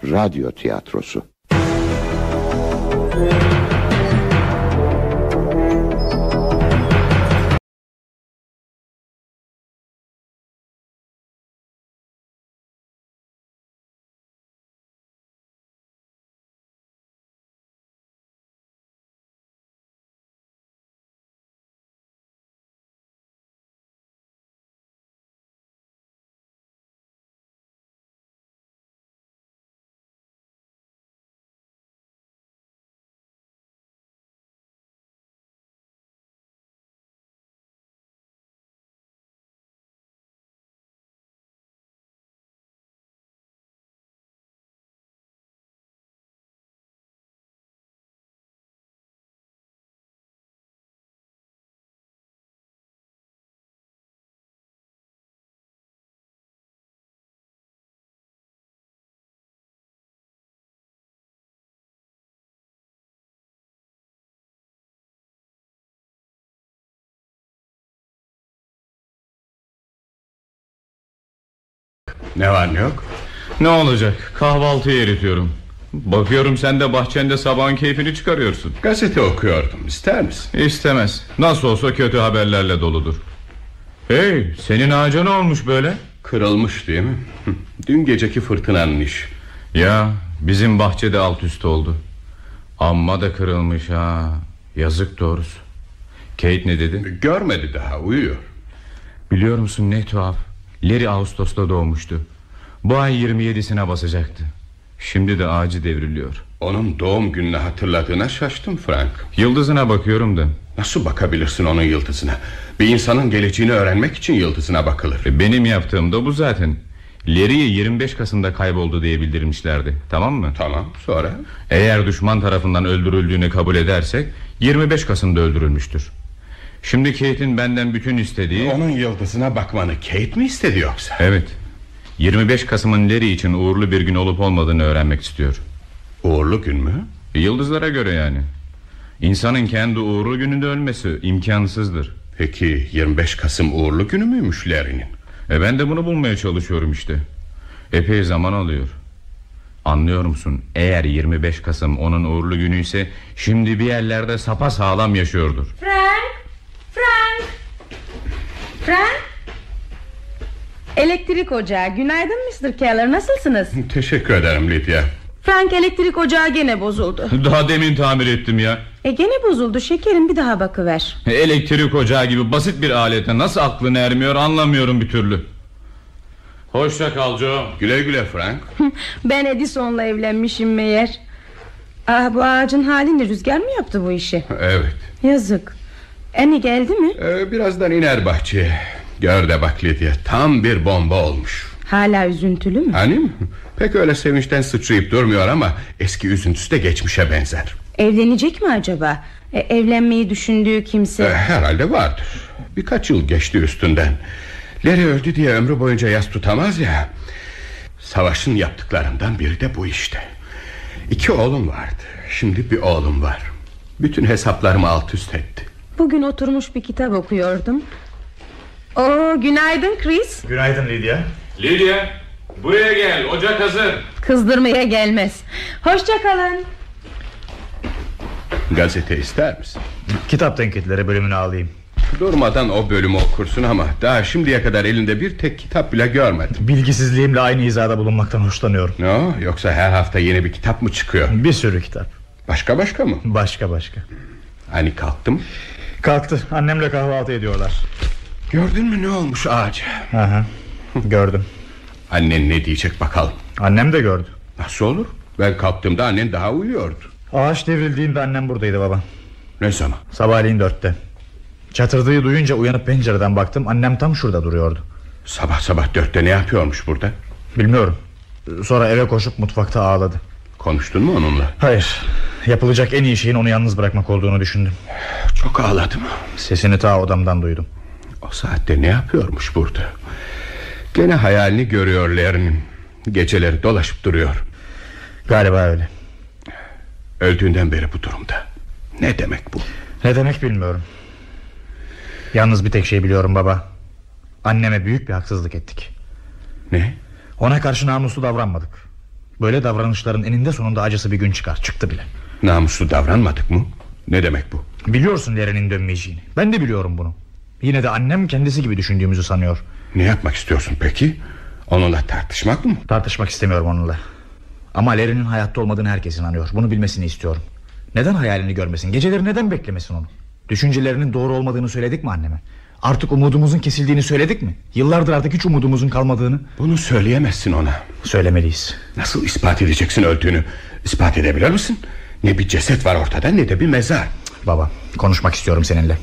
radyo tiyatrosu. Ne var ne yok? Ne olacak? Kahvaltıyı eritiyorum. Bakıyorum sen de bahçende sabahın keyfini çıkarıyorsun. Gazete okuyordum, ister misin? İstemez. Nasıl olsa kötü haberlerle doludur. Hey, senin ağaca ne olmuş böyle? Kırılmış değil mi? Dün geceki fırtınanın işi. Ya bizim bahçede alt üst oldu. Amma da kırılmış ha. Yazık doğrusu. Kate ne dedi? Görmedi, daha uyuyor. Biliyor musun ne tuhaf, Larry Ağustos'ta doğmuştu. Bu ay 27'sine basacaktı. Şimdi de ağacı devriliyor. Onun doğum gününü hatırladığına şaştım Frank. Yıldızına bakıyorum da. Nasıl bakabilirsin onun yıldızına? Bir insanın geleceğini öğrenmek için yıldızına bakılır. Benim yaptığım da bu zaten. Larry'ye 25 Kasım'da kayboldu diye bildirmişlerdi. Tamam mı? Tamam, sonra? Eğer düşman tarafından öldürüldüğünü kabul edersek 25 Kasım'da öldürülmüştür. Şimdi Kate'in benden bütün istediği... Onun yıldızına bakmanı Kate mi istedi yoksa? Evet. 25 Kasım'ın Larry için uğurlu bir gün olup olmadığını öğrenmek istiyor. Uğurlu gün mü? Yıldızlara göre yani. İnsanın kendi uğurlu gününde ölmesi imkansızdır. Peki 25 Kasım uğurlu günü müymüş Larry'nin? Ben de bunu bulmaya çalışıyorum işte. Epey zaman alıyor. Anlıyor musun? Eğer 25 Kasım onun uğurlu günüyse şimdi bir yerlerde sapasağlam yaşıyordur. Frank. Elektrik ocağı. Günaydın Mr. Keller, nasılsınız? Teşekkür ederim Lydia. Frank, elektrik ocağı gene bozuldu. Daha demin tamir ettim ya. Gene bozuldu şekerim, bir daha bakıver. Elektrik ocağı gibi basit bir alete nasıl aklın ermiyor anlamıyorum bir türlü. Hoşça kal Joe. Güle güle Frank. Ben Edison'la evlenmişim meğer. Bu ağacın halini rüzgar mı yaptı bu işi? Evet. Yazık. Annie geldi mi? Birazdan iner bahçeye. Gör de bak Lydia, tam bir bomba olmuş. Hala üzüntülü mü? Hani mi? Pek öyle sevinçten sıçrayıp durmuyor ama eski üzüntüsü de geçmişe benzer. Evlenecek mi acaba? Evlenmeyi düşündüğü kimse? Herhalde vardır. Birkaç yıl geçti üstünden. Larry öldü diye ömrü boyunca yas tutamaz ya. Savaşın yaptıklarından biri de bu işte. 2 oğlum vardı. Şimdi bir oğlum var. Bütün hesaplarımı alt üst etti. Bugün oturmuş bir kitap okuyordum. Günaydın Chris. Günaydın Lydia. Lydia, buraya gel, ocak hazır. Kızdırmaya gelmez. Hoşça kalın. Gazete ister misin? Kitap tenkitleri bölümünü alayım. Durmadan o bölümü okursun ama daha şimdiye kadar elinde bir tek kitap bile görmedim. Bilgisizliğimle aynı hizada bulunmaktan hoşlanıyorum. No, yoksa her hafta yeni bir kitap mı çıkıyor? Bir sürü kitap. Başka mı? Başka. Hani kalktı mı? Kalktı, annemle kahvaltı ediyorlar. Gördün mü ne olmuş ağaca? Aha, gördüm. Annen ne diyecek bakalım? Annem de gördü. Nasıl olur? Ben kalktığımda annen daha uyuyordu. Ağaç devrildiğinde annem buradaydı baba. Ne zaman? Sabahleyin 4'te. Çatırdığı duyunca uyanıp pencereden baktım, annem tam şurada duruyordu. Sabah 4'te ne yapıyormuş burada? Bilmiyorum. Sonra eve koşup mutfakta ağladı. Konuştun mu onunla? Hayır. Yapılacak en iyi şeyin onu yalnız bırakmak olduğunu düşündüm. Çok ağladı mı? Sesini ta odamdan duydum. O saatte ne yapıyormuş burada? Gene hayalini görüyor Larry'nin. Geceleri dolaşıp duruyor. Galiba öyle. Öldüğünden beri bu durumda. Ne demek bu? Ne demek bilmiyorum. Yalnız bir tek şey biliyorum baba. Anneme büyük bir haksızlık ettik. Ne? Ona karşı namuslu davranmadık. Böyle davranışların eninde sonunda acısı bir gün çıkar. Çıktı bile. Namuslu davranmadık mı? Ne demek bu? Biliyorsun Larry'nin dönmeyeceğini. Ben de biliyorum bunu. Yine de annem kendisi gibi düşündüğümüzü sanıyor. Ne yapmak istiyorsun peki? Onunla tartışmak mı? Tartışmak istemiyorum onunla. Ama Larry'nin hayatta olmadığını herkes inanıyor. Bunu bilmesini istiyorum. Neden hayalini görmesin? Geceleri neden beklemesin onu? Düşüncelerinin doğru olmadığını söyledik mi anneme? Artık umudumuzun kesildiğini söyledik mi? Yıllardır artık hiç umudumuzun kalmadığını. Bunu söyleyemezsin ona. Söylemeliyiz. Nasıl ispat edeceksin öldüğünü? İspat edebilir misin? Ne bir ceset var ortada ne de bir mezar. Baba, konuşmak istiyorum seninle.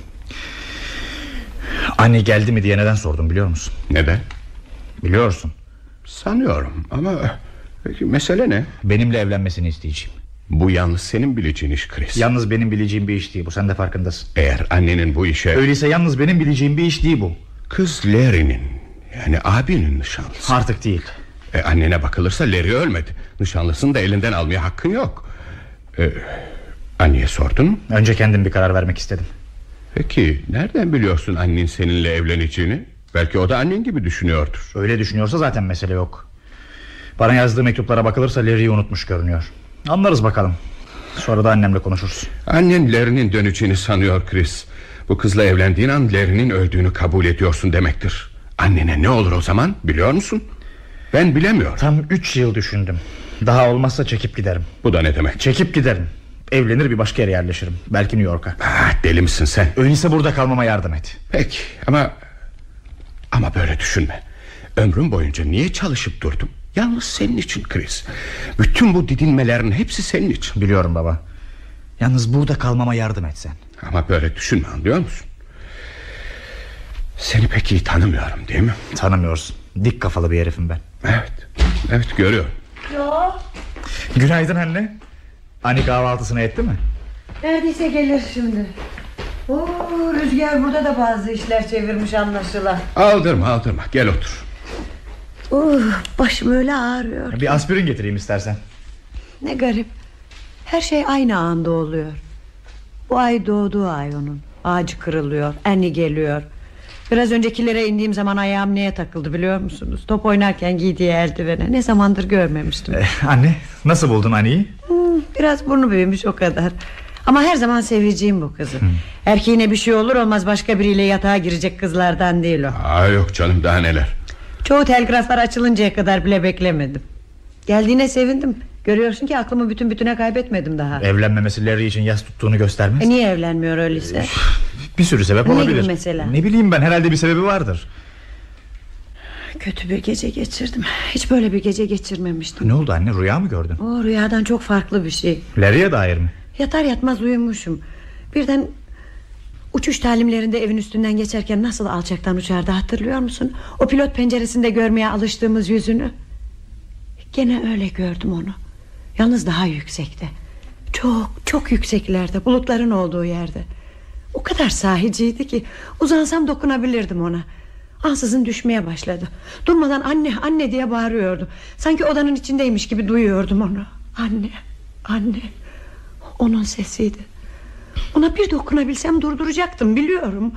Anne geldi mi diye neden sordum biliyor musun? Neden? Biliyorsun. Sanıyorum ama peki, mesele ne? Benimle evlenmesini isteyeceğim. Bu yalnız senin bileceğin iş Chris. Yalnız benim bileceğim bir iş değil bu, sen de farkındasın. Eğer annenin bu işe... Öyleyse yalnız benim bileceğim bir iş değil bu. Kız Larry'nin, yani abinin nişanlısı. Artık değil. Annene bakılırsa Larry ölmedi. Nişanlısını da elinden almaya hakkın yok. Anneye sordun mu? Önce kendim bir karar vermek istedim. Peki nereden biliyorsun annen seninle evleneceğini? Belki o da annen gibi düşünüyordur. Öyle düşünüyorsa zaten mesele yok. Bana yazdığı mektuplara bakılırsa Larry'yi unutmuş görünüyor. Anlarız bakalım. Sonra da annemle konuşuruz. Annen Larry'nin döneceğini sanıyor Chris. Bu kızla evlendiğin an Larry'nin öldüğünü kabul ediyorsun demektir. Annene ne olur o zaman biliyor musun? Ben bilemiyorum. Tam 3 yıl düşündüm. Daha olmazsa çekip giderim. Bu da ne demek? Çekip giderim. Evlenir bir başka yere yerleşirim. Belki New York'a. Deli misin sen? Öyleyse burada kalmama yardım et. Peki ama böyle düşünme. Ömrüm boyunca niye çalışıp durdum? Yalnız senin için Chris. Bütün bu didinmelerin hepsi senin için. Biliyorum baba. Yalnız burada kalmama yardım et sen. Ama böyle düşünme, anlıyor musun? Seni pek iyi tanımıyorum değil mi? Tanımıyorsun. Dik kafalı bir herifim ben. Evet görüyorum. Yok. Günaydın anne. Anne kahvaltısını etti mi? Neredeyse gelir şimdi. Rüzgar burada da bazı işler çevirmiş anlaşılan. Aldırma gel otur. Başım öyle ağrıyor. Bir aspirin getireyim istersen. Ne garip. Her şey aynı anda oluyor. Bu ay doğduğu ay onun. Ağacı kırılıyor, Annie geliyor. Biraz öncekilere indiğim zaman ayağım neye takıldı biliyor musunuz? Top oynarken giydiği eldivene. Ne zamandır görmemiştim. Anne nasıl buldun Annie'yi? Biraz burnu büyümüş o kadar. Ama her zaman seveceğim bu kızı. Erkeğine bir şey olur olmaz başka biriyle yatağa girecek kızlardan değil o. Yok canım, daha neler. Çoğu telgraflar açılıncaya kadar bile beklemedim. Geldiğine sevindim. Görüyorsun ki aklımı bütüne kaybetmedim daha. Evlenmemesi Larry için yas tuttuğunu göstermez. Niye evlenmiyor öyleyse? Bir sürü sebep Ne olabilir. gibi mesela? Ne bileyim ben, herhalde bir sebebi vardır. Kötü bir gece geçirdim. Hiç böyle bir gece geçirmemiştim. Ne oldu anne, rüya mı gördün? O rüyadan çok farklı bir şey. Larry'e dair mi? Yatar yatmaz uyumuşum. Birden uçuş talimlerinde evin üstünden geçerken nasıl alçaktan uçardı hatırlıyor musun? O pilot penceresinde görmeye alıştığımız yüzünü. Gene öyle gördüm onu. Yalnız daha yüksekte. Çok yükseklerde, bulutların olduğu yerde. O kadar sahiciydi ki uzansam dokunabilirdim ona. Ansızın düşmeye başladı. Durmadan anne diye bağırıyordu. Sanki odanın içindeymiş gibi duyuyordum onu. Anne. Onun sesiydi. Ona bir dokunabilsem durduracaktım, biliyorum.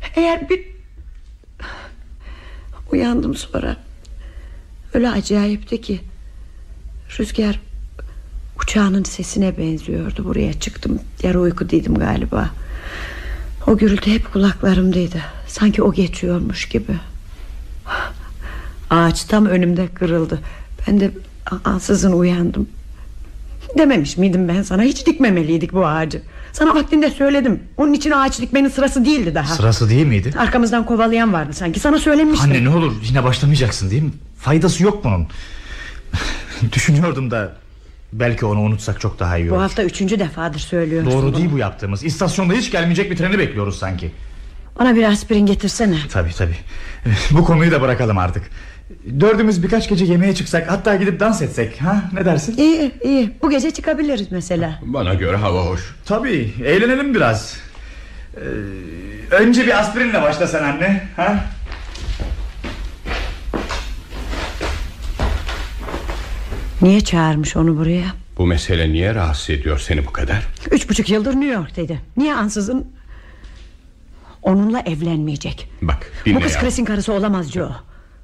Uyandım sonra. Öyle acayipti ki. Rüzgar uçağının sesine benziyordu. Buraya çıktım, yarı uykudaydım galiba. O gürültü hep kulaklarımdaydı. Sanki o geçiyormuş gibi. Ağaç tam önümde kırıldı. Ben de ansızın uyandım. Dememiş miydim ben sana? Hiç dikmemeliydik bu ağacı. Sana vaktinde söyledim. Onun için ağaç dikmenin sırası değildi daha. Sırası değil miydi? Arkamızdan kovalayan vardı sanki. Sana söylemiştim. Anne ne olur yine başlamayacaksın değil mi? Faydası yok bunun. Düşünüyordum da belki onu unutsak çok daha iyi olur. Bu hafta 3. defadır söylüyorsun. Doğru bunu. değil bu yaptığımız. İstasyonda hiç gelmeyecek bir treni bekliyoruz sanki. Bana bir aspirin getirsene. Tabii. Bu konuyu da bırakalım artık. Dördümüz birkaç gece yemeğe çıksak, hatta gidip dans etsek, ha? Ne dersin? İyi. Bu gece çıkabiliriz mesela. Bana göre hava hoş. Tabii, eğlenelim biraz. Önce bir aspirinle başla sen anne, ha? Niye çağırmış onu buraya? Bu mesele niye rahatsız ediyor seni bu kadar? 3,5 yıldır New York'taydı. Niye ansızın onunla evlenmeyecek? Bak dinle Bu kız ya. Chris'in karısı olamaz Joe.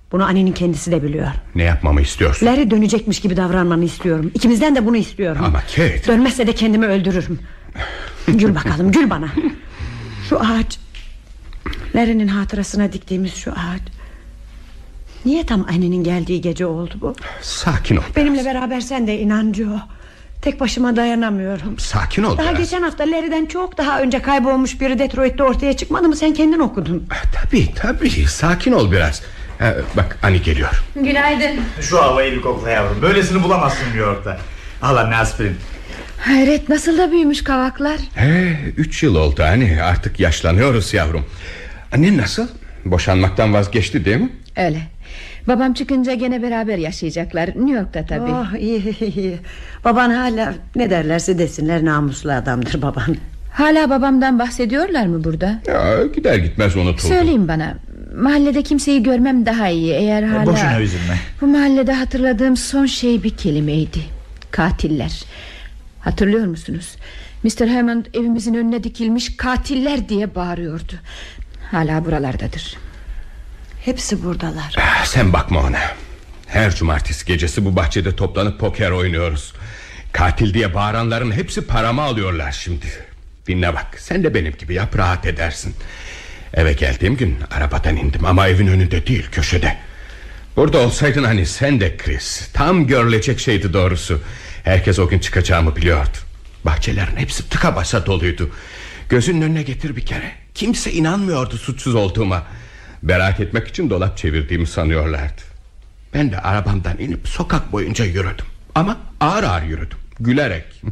Bunu annenin kendisi de biliyor. Ne yapmamı istiyorsun? Larry dönecekmiş gibi davranmanı istiyorum. İkimizden de bunu istiyorum. Ama Kate... Dönmezse de kendimi öldürürüm. Gül bakalım, gül bana. Şu ağaç, Larry'nin hatırasına diktiğimiz şu ağaç. Niye tam annenin geldiği gece oldu bu? Sakin ol. Benimle beraber sen de inan Joe. Tek başıma dayanamıyorum. Sakin ol daha biraz. Geçen hafta Larry'den çok daha önce kaybolmuş biri Detroit'te ortaya çıkmadı mı? Sen kendin okudun. Tabii sakin ol biraz. Bak Annie geliyor. Günaydın. Şu havayı bir kokla yavrum. Böylesini bulamazsın New York'ta. Al anne aspirin. Hayret, nasıl da büyümüş kavaklar. 3 yıl oldu Annie. Artık yaşlanıyoruz yavrum. Annen nasıl? Boşanmaktan vazgeçti değil mi? Öyle. Babam çıkınca gene beraber yaşayacaklar. New York'ta tabii. Oh, iyi. Baban hala ne derlerse desinler namuslu adamdır baban. Hala babamdan bahsediyorlar mı burada? Ya, gider gitmez unutuldu. Söyleyin bana. Mahallede kimseyi görmem daha iyi. Eğer hala... Boşuna üzülme. Bu mahallede hatırladığım son şey bir kelimeydi. Katiller. Hatırlıyor musunuz? Mr. Hammond evimizin önüne dikilmiş katiller diye bağırıyordu. Hala buralardadır. Hepsi buradalar. Sen bakma ona. Her cumartesi gecesi bu bahçede toplanıp poker oynuyoruz. Katil diye bağıranların hepsi paramı alıyorlar şimdi. Dinle bak, sen de benim gibi yap, rahat edersin. Eve geldiğim gün arabadan indim ama evin önünde değil, köşede. Burada olsaydın hani sen de Chris. Tam görülecek şeydi doğrusu. Herkes o gün çıkacağımı biliyordu. Bahçelerin hepsi tıka basa doluydu. Gözünün önüne getir bir kere. Kimse inanmıyordu suçsuz olduğuma. Beraat etmek için dolap çevirdiğimi sanıyorlardı. Ben de arabamdan inip sokak boyunca yürüdüm. Ama ağır ağır yürüdüm, gülerek.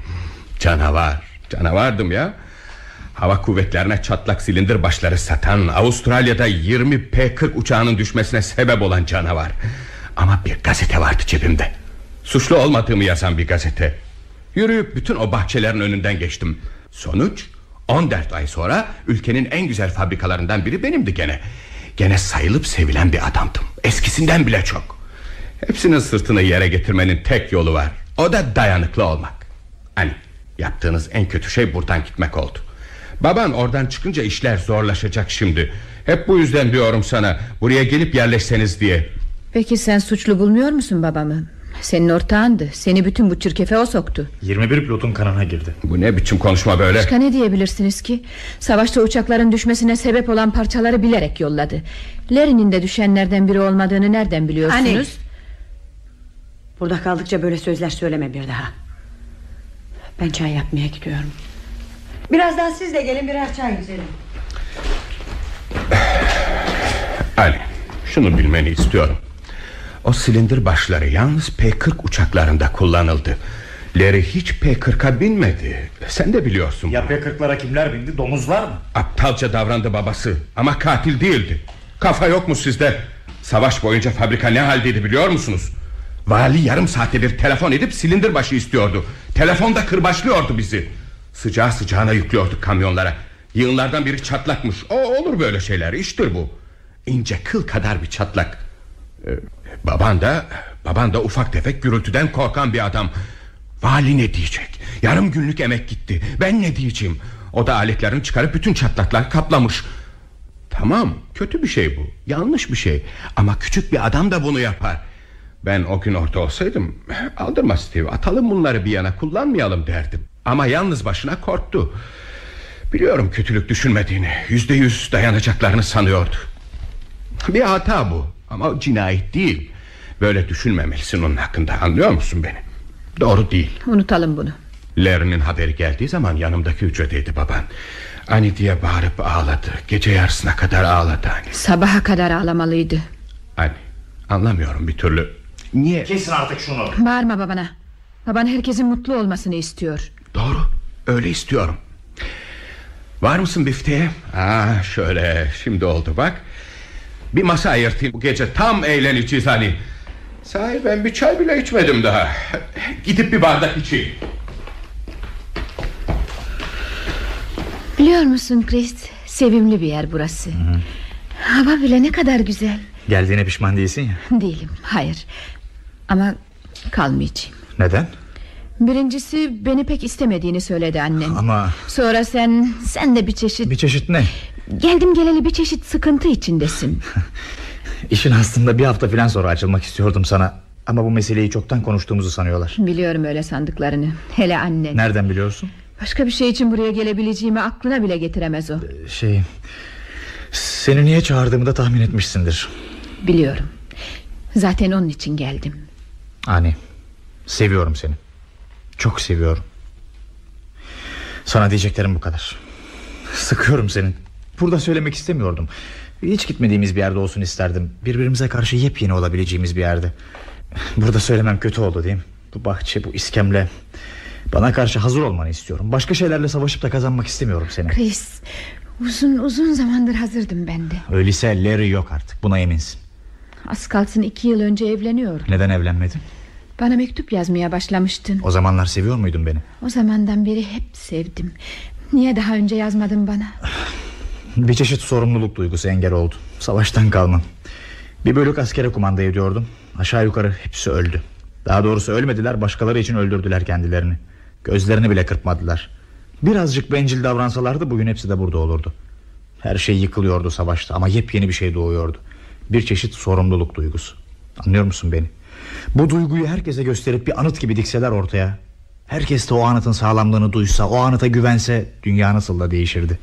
Canavardım ya. Hava kuvvetlerine çatlak silindir başları satan, Avustralya'da 20 P-40 uçağının düşmesine sebep olan canavar. Ama bir gazete vardı cebimde. Suçlu olmadığımı yazan bir gazete. Yürüyüp bütün o bahçelerin önünden geçtim. Sonuç, 14 ay sonra ülkenin en güzel fabrikalarından biri benimdi gene. Gene sayılıp sevilen bir adamdım. Eskisinden bile çok. Hepsinin sırtını yere getirmenin tek yolu var. O da dayanıklı olmak. Hani yaptığınız en kötü şey buradan gitmek oldu. Baban oradan çıkınca işler zorlaşacak şimdi. Hep bu yüzden diyorum sana, buraya gelip yerleşseniz diye. Peki sen suçlu bulmuyor musun babamı? Senin ortağındı. Seni bütün bu çirkefe o soktu. 21 pilotun kanına girdi. Bu ne biçim konuşma böyle? Başka ne diyebilirsiniz ki? Savaşta uçakların düşmesine sebep olan parçaları bilerek yolladı. Larry'nin de düşenlerden biri olmadığını nereden biliyorsunuz? Anne, burada kaldıkça böyle sözler söyleme bir daha. Ben çay yapmaya gidiyorum. Birazdan siz de gelin, birer çay içelim. Ali, şunu bilmeni istiyorum. O silindir başları yalnız P-40 uçaklarında kullanıldı. Larry hiç P-40'a binmedi. Sen de biliyorsun. Ya P-40'lara kimler bindi? Domuzlar mı? Aptalca davrandı babası. Ama katil değildi. Kafa yok mu sizde? Savaş boyunca fabrika ne haldeydi biliyor musunuz? Vali yarım saatte bir telefon edip silindir başı istiyordu. Telefonda kırbaçlıyordu bizi. Sıcağı sıcağına yüklüyorduk kamyonlara. Yığınlardan biri çatlakmış. Olur böyle şeyler, iştir bu. İnce kıl kadar bir çatlak. Baban da ufak tefek gürültüden korkan bir adam. Vali ne diyecek? Yarım günlük emek gitti. Ben ne diyeceğim? O da aletlerini çıkarıp bütün çatlaklar kaplamış. Tamam, kötü bir şey bu, yanlış bir şey. Ama küçük bir adam da bunu yapar. Ben o gün orada olsaydım, aldırma Steve, atalım bunları bir yana, kullanmayalım derdim. Ama yalnız başına korktu. Biliyorum kötülük düşünmediğini, %100 dayanacaklarını sanıyordu. Bir hata bu, ama cinayet değil. Böyle düşünmemelisin onun hakkında, anlıyor musun beni? Doğru değil. Unutalım bunu. Larry'nin haberi geldiği zaman yanımdaki hücredeydi baban. Ani diye bağırıp ağladı. Gece yarısına kadar ağladı Ani. Sabaha kadar ağlamalıydı. Ani, anlamıyorum bir türlü. Niye? Kesin artık şunu. Bağırma babana. Baban herkesin mutlu olmasını istiyor. Doğru, öyle istiyorum. Var mısın bifteye? Şöyle, şimdi oldu bak. Bir masa ayırtayım, bu gece tam eğleneceğiz hani. Sahi ben bir çay bile içmedim daha. Gidip bir bardak içeyim. Biliyor musun Chris, sevimli bir yer burası. Hava bile ne kadar güzel. Geldiğine pişman değilsin ya. Değilim, hayır. Ama kalmayacağım. Neden? Birincisi beni pek istemediğini söyledi annem. Ama... Sonra sen de bir çeşit... Bir çeşit ne? Geldim geleli bir çeşit sıkıntı içindesin. İşin aslında bir hafta falan sonra açılmak istiyordum sana. Ama bu meseleyi çoktan konuştuğumuzu sanıyorlar. Biliyorum öyle sandıklarını. Hele annen. Nereden biliyorsun? Başka bir şey için buraya gelebileceğimi aklına bile getiremez o. Seni niye çağırdığımı da tahmin etmişsindir. Biliyorum. Zaten onun için geldim. Ani, seviyorum seni. Çok seviyorum. Sana diyeceklerim bu kadar. Sıkıyorum seni. Burada söylemek istemiyordum. Hiç gitmediğimiz bir yerde olsun isterdim. Birbirimize karşı yepyeni olabileceğimiz bir yerde. Burada söylemem kötü oldu değil mi? Bu bahçe, bu iskemle. Bana karşı hazır olmanı istiyorum. Başka şeylerle savaşıp da kazanmak istemiyorum seni. Chris, uzun zamandır hazırdım ben de. Öyleyse Larry yok artık, buna eminsin. Az kalsın 2 yıl önce evleniyordum. Neden evlenmedin? Bana mektup yazmaya başlamıştın. O zamanlar seviyor muydun beni? O zamandan beri hep sevdim. Niye daha önce yazmadın bana? Bir çeşit sorumluluk duygusu engel oldu. Savaştan kalmam. Bir bölük askere kumanda ediyordum. Aşağı yukarı hepsi öldü. Daha doğrusu ölmediler, başkaları için öldürdüler kendilerini. Gözlerini bile kırpmadılar. Birazcık bencil davransalardı bugün hepsi de burada olurdu. Her şey yıkılıyordu savaşta ama yepyeni bir şey doğuyordu. Bir çeşit sorumluluk duygusu. Anlıyor musun beni? Bu duyguyu herkese gösterip bir anıt gibi dikseler ortaya, herkes de o anıtın sağlamlığını duysa, o anıta güvense, dünya nasıl da değişirdi.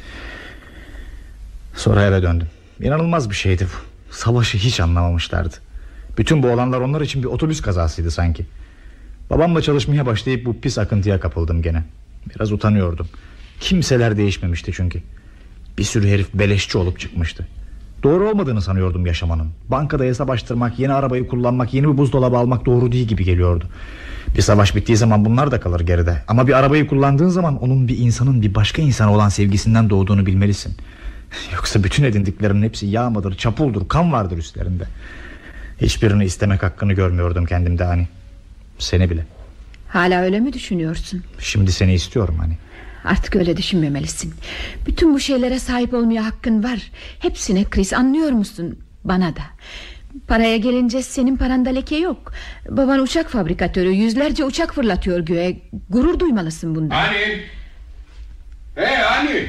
Sonra eve döndüm. İnanılmaz bir şeydi bu. Savaşı hiç anlamamışlardı. Bütün bu olanlar onlar için bir otobüs kazasıydı sanki. Babamla çalışmaya başlayıp bu pis akıntıya kapıldım gene. Biraz utanıyordum. Kimseler değişmemişti çünkü. Bir sürü herif beleşçi olup çıkmıştı. Doğru olmadığını sanıyordum yaşamanın. Bankada hesap açtırmak, yeni arabayı kullanmak, yeni bir buzdolabı almak doğru değil gibi geliyordu. Bir savaş bittiği zaman bunlar da kalır geride. Ama bir arabayı kullandığın zaman onun bir insanın bir başka insana olan sevgisinden doğduğunu bilmelisin. Yoksa bütün edindiklerinin hepsi yağ mıdır, çapuldur, kan vardır üstlerinde. Hiçbirini istemek hakkını görmüyordum kendimde hani. Seni bile. Hala öyle mi düşünüyorsun? Şimdi seni istiyorum hani. Artık öyle düşünmemelisin. Bütün bu şeylere sahip olmaya hakkın var. Hepsine Chris, anlıyor musun? Bana da. Paraya gelince senin paranda leke yok. Baban uçak fabrikatörü, yüzlerce uçak fırlatıyor göğe. Gurur duymalısın bundan. Ani! Hey Ani!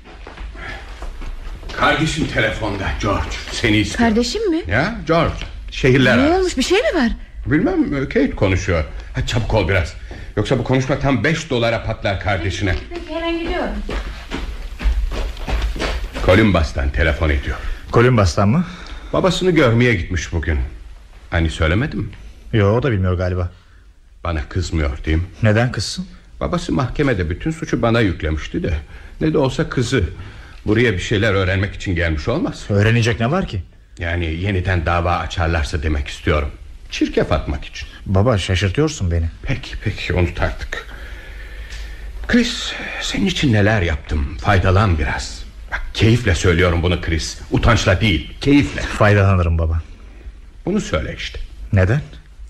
Kardeşim telefonda, George, seni istiyor. Kardeşim mi? Ya George, şehirler Ne arası. olmuş, bir şey mi var? Bilmem, Kate konuşuyor. Hadi çabuk ol biraz. Yoksa bu konuşma tam $5 patlar kardeşine. Peki, hemen gidiyorum. Columbus'tan telefon ediyor. Columbus'tan mı? Babasını görmeye gitmiş bugün. Hani söylemedim. Yo, o da bilmiyor galiba. Bana kızmıyor değil mi? Neden kızsın? Babası mahkemede bütün suçu bana yüklemişti de. Ne de olsa kızı. Buraya bir şeyler öğrenmek için gelmiş olmaz. Öğrenecek ne var ki? Yani yeniden dava açarlarsa demek istiyorum. Çirkef atmak için. Baba, şaşırtıyorsun beni. Peki unut artık. Chris, senin için neler yaptım, faydalan biraz. Bak, keyifle söylüyorum bunu Chris. Utançla değil, keyifle. Faydalanırım baba. Bunu söyle işte. Neden?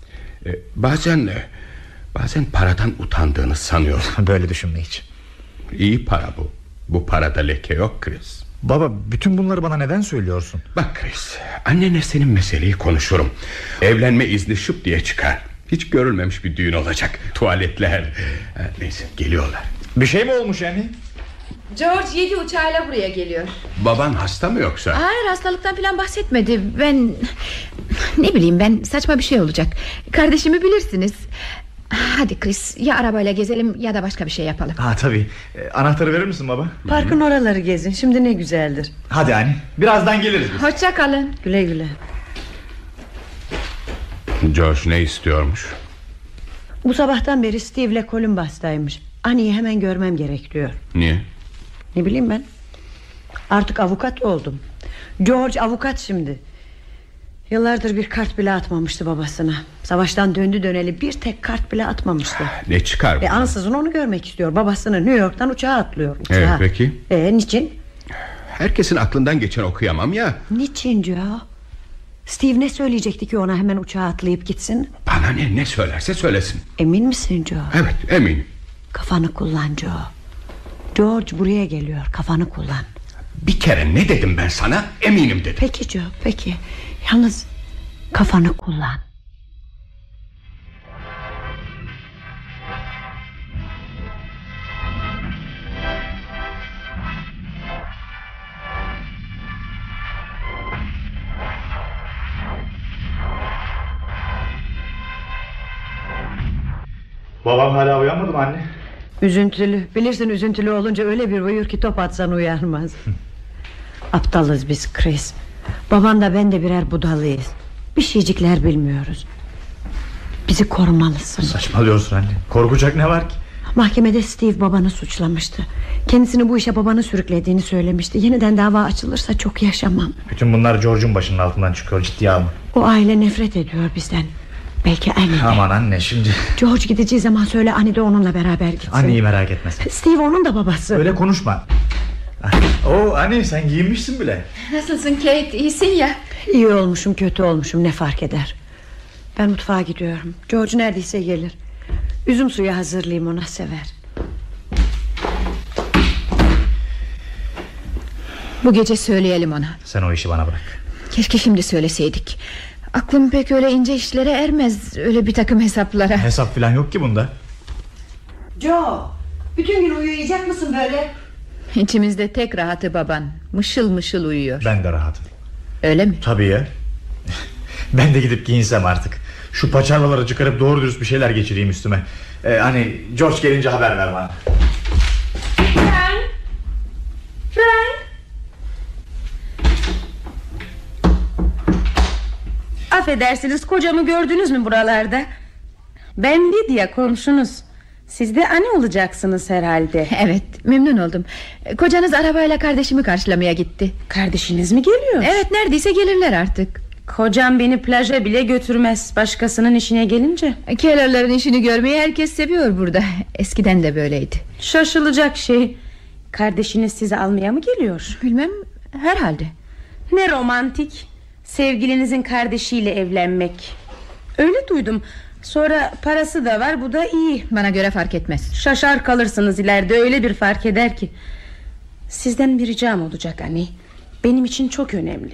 Bazen paradan utandığını sanıyorum. Böyle düşünme hiç. İyi para bu. Bu parada leke yok Chris. Baba, bütün bunları bana neden söylüyorsun? Bak Chris, annenle senin meseleyi konuşurum. Evlenme izni şıp diye çıkar. Hiç görülmemiş bir düğün olacak. Tuvaletler. Neyse, geliyorlar. Bir şey mi olmuş yani? George 7 uçağıyla buraya geliyor. Baban hasta mı yoksa? Hayır, hastalıktan falan bahsetmedi. Ben... Ne bileyim ben, saçma bir şey olacak. Kardeşimi bilirsiniz. Hadi Chris, ya arabayla gezelim ya da başka bir şey yapalım. Ha tabii. Anahtarı verir misin baba? Parkın oraları gezin, şimdi ne güzeldir. Hadi anne, birazdan geliriz biz. Hoşça kalın. Güle güle. George ne istiyormuş? Bu sabahtan beri Steve'le Columbus'taymış. Annie'yi hemen görmem gerek diyor. Niye? Ne bileyim ben. Artık avukat oldum. George avukat şimdi. Yıllardır bir kart bile atmamıştı babasına. Savaştan döndü döneli bir tek kart bile atmamıştı. Ne çıkar bu? Ansızın onu görmek istiyor. Babasını New York'tan uçağa atlıyor. Uçağa. Evet, peki. Niçin? Herkesin aklından geçen okuyamam ya. Niçin Joe? Steve ne söyleyecekti ki ona hemen uçağa atlayıp gitsin? Bana ne söylerse söylesin. Emin misin Joe? Evet, eminim. Kafanı kullan Joe. George buraya geliyor, kafanı kullan. Bir kere ne dedim ben sana? Eminim dedim. Peki Joe, peki. Yalnız kafanı kullan. Babam hala uyanmadı mı anne? Üzüntülü. Bilirsin, üzüntülü olunca öyle bir uyur ki top atsan uyanmaz. Aptalız biz Chris. Baban da ben de birer budalıyız. Bir şeycikler bilmiyoruz. Bizi korumalısın. Saçmalıyorsun anne. Korkacak ne var ki? Mahkemede Steve babanı suçlamıştı. Kendisini bu işe babanı sürüklediğini söylemişti. Yeniden dava açılırsa çok yaşamam. Bütün bunlar George'un başının altından çıkıyor, ciddiye alma. O aile nefret ediyor bizden. Belki Annie de. Aman anne şimdi. George gideceği zaman söyle Annie de onunla beraber gitsin. Anneyi merak etme. Steve onun da babası. Öyle konuşma. Anne sen giyinmişsin bile. Nasılsın Kate, iyisin ya? İyi olmuşum kötü olmuşum ne fark eder. Ben mutfağa gidiyorum. George neredeyse gelir. Üzüm suyu hazırlayayım, ona sever. Bu gece söyleyelim ona. Sen o işi bana bırak. Keşke şimdi söyleseydik. Aklım pek öyle ince işlere ermez. Öyle bir takım hesaplara. Hesap falan yok ki bunda. Joe, bütün gün uyuyacak mısın böyle? İçimizde tek rahatı baban. Mışıl mışıl uyuyor. Ben de rahatım. Öyle mi? Tabii ya. Ben de gidip giyinsem artık. Şu paçavraları çıkarıp doğru dürüst bir şeyler geçireyim üstüme. Hani George gelince haber ver bana. Frank. Affedersiniz, kocamı gördünüz mü buralarda? Ben Lydia, komşunuz. Siz de anne olacaksınız herhalde. Evet, memnun oldum. Kocanız arabayla kardeşimi karşılamaya gitti. Kardeşiniz mi geliyor? Evet, neredeyse gelirler artık. Kocam beni plaja bile götürmez, başkasının işine gelince. Kellerlerin işini görmeyi herkes seviyor burada. Eskiden de böyleydi. Şaşılacak şey. Kardeşiniz sizi almaya mı geliyor? Bilmem, herhalde. Ne romantik. Sevgilinizin kardeşiyle evlenmek. Öyle duydum. Sonra parası da var, bu da iyi. Bana göre fark etmez. Şaşar kalırsınız ileride, öyle bir fark eder ki. Sizden bir ricam olacak anne. Benim için çok önemli.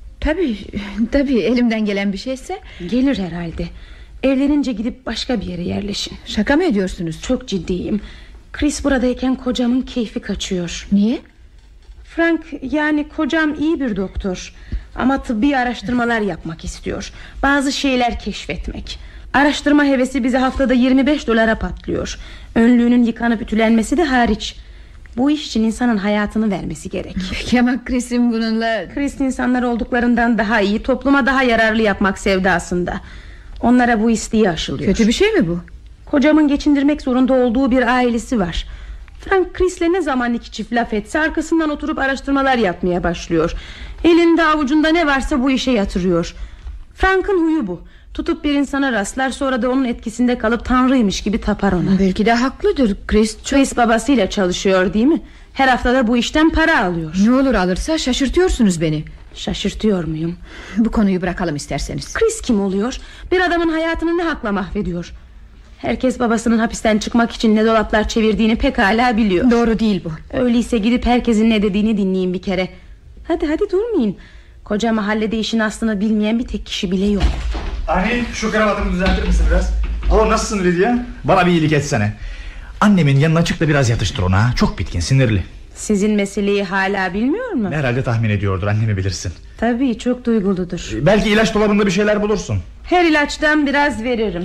Tabii elimden gelen bir şeyse. Gelir herhalde. Evlenince gidip başka bir yere yerleşin. Şaka mı ediyorsunuz? Çok ciddiyim. Chris buradayken kocamın keyfi kaçıyor. Niye? Frank, yani kocam iyi bir doktor. Ama tıbbi araştırmalar yapmak istiyor. Bazı şeyler keşfetmek. Araştırma hevesi bize haftada $25 patlıyor. Önlüğünün yıkanıp ütülenmesi de hariç. Bu iş için insanın hayatını vermesi gerek. Peki ama Chris'in bununla... Chris insanlar olduklarından daha iyi, topluma daha yararlı yapmak sevdasında. Onlara bu isteği aşılıyor. Kötü bir şey mi bu? Kocamın geçindirmek zorunda olduğu bir ailesi var. Frank Chris'le ne zaman iki çift laf etse arkasından oturup araştırmalar yapmaya başlıyor. Elinde avucunda ne varsa bu işe yatırıyor. Frank'ın huyu bu. Tutup bir insana rastlar, sonra da onun etkisinde kalıp tanrıymış gibi tapar ona. Belki de haklıdır. Chris babasıyla çalışıyor değil mi? Her haftada bu işten para alıyor. Ne olur alırsa şaşırtıyorsunuz beni. Şaşırtıyor muyum? Bu konuyu bırakalım isterseniz. Chris kim oluyor? Bir adamın hayatını ne hakla mahvediyor? Herkes babasının hapisten çıkmak için ne dolaplar çevirdiğini pekala biliyor. Doğru değil bu. Öyleyse gidip herkesin ne dediğini dinleyin bir kere. Hadi durmayın. Koca mahallede işin aslını bilmeyen bir tek kişi bile yok. Hani şu kravatımı düzeltir misin biraz? Nasılsın Lydia? Bana bir iyilik etsene. Annemin yanına çık da biraz yatıştır ona. Çok bitkin, sinirli. Sizin meseleyi hala bilmiyor mu? Herhalde tahmin ediyordur, annemi bilirsin. Tabii, çok duyguludur. Belki ilaç dolabında bir şeyler bulursun. Her ilaçtan biraz veririm.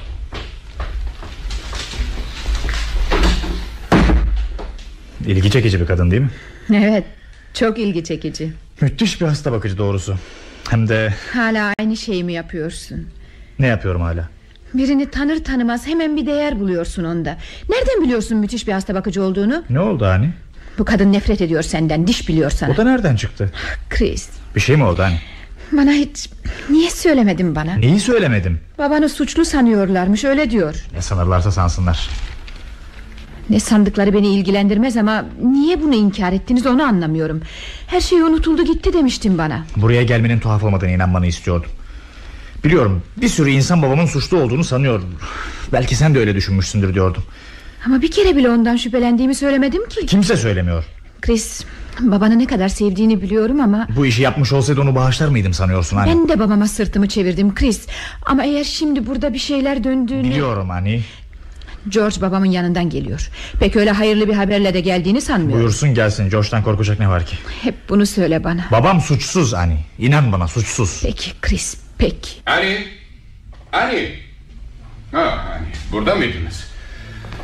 İlgi çekici bir kadın değil mi? Evet, çok ilgi çekici. Müthiş bir hasta bakıcı doğrusu. Hem de... Hala aynı şeyi mi yapıyorsun? Ne yapıyorum hala? Birini tanır tanımaz hemen bir değer buluyorsun onda. Nereden biliyorsun müthiş bir hasta bakıcı olduğunu? Ne oldu hani? Bu kadın nefret ediyor senden, diş biliyor sana. O da nereden çıktı? Chris, Bir şey mi oldu hani? bana hiç... Niye söylemedin bana? Neyi söylemedim? Babanı suçlu sanıyorlarmış, öyle diyor. Ne sanırlarsa sansınlar. Ne sandıkları beni ilgilendirmez ama niye bunu inkar ettiniz onu anlamıyorum. Her şey unutuldu gitti demiştin bana. Buraya gelmenin tuhaf olmadığına inanmanı istiyordum. Biliyorum, bir sürü insan babamın suçlu olduğunu sanıyor. Belki sen de öyle düşünmüşsündür diyordum. Ama bir kere bile ondan şüphelendiğimi söylemedim ki. Kimse söylemiyor. Chris, babanı ne kadar sevdiğini biliyorum ama... Bu işi yapmış olsaydı onu bağışlar mıydım sanıyorsun hani? Ben de babama sırtımı çevirdim Chris. Ama eğer şimdi burada bir şeyler döndüğünü... Biliyorum hani. George babamın yanından geliyor. Pek öyle hayırlı bir haberle de geldiğini sanmıyorum. Buyursun gelsin, George'dan korkacak ne var ki? Hep bunu söyle bana. Babam suçsuz hani. İnan bana, suçsuz. Peki Chris, peki. Annie. Ha, Annie, burada mıydınız?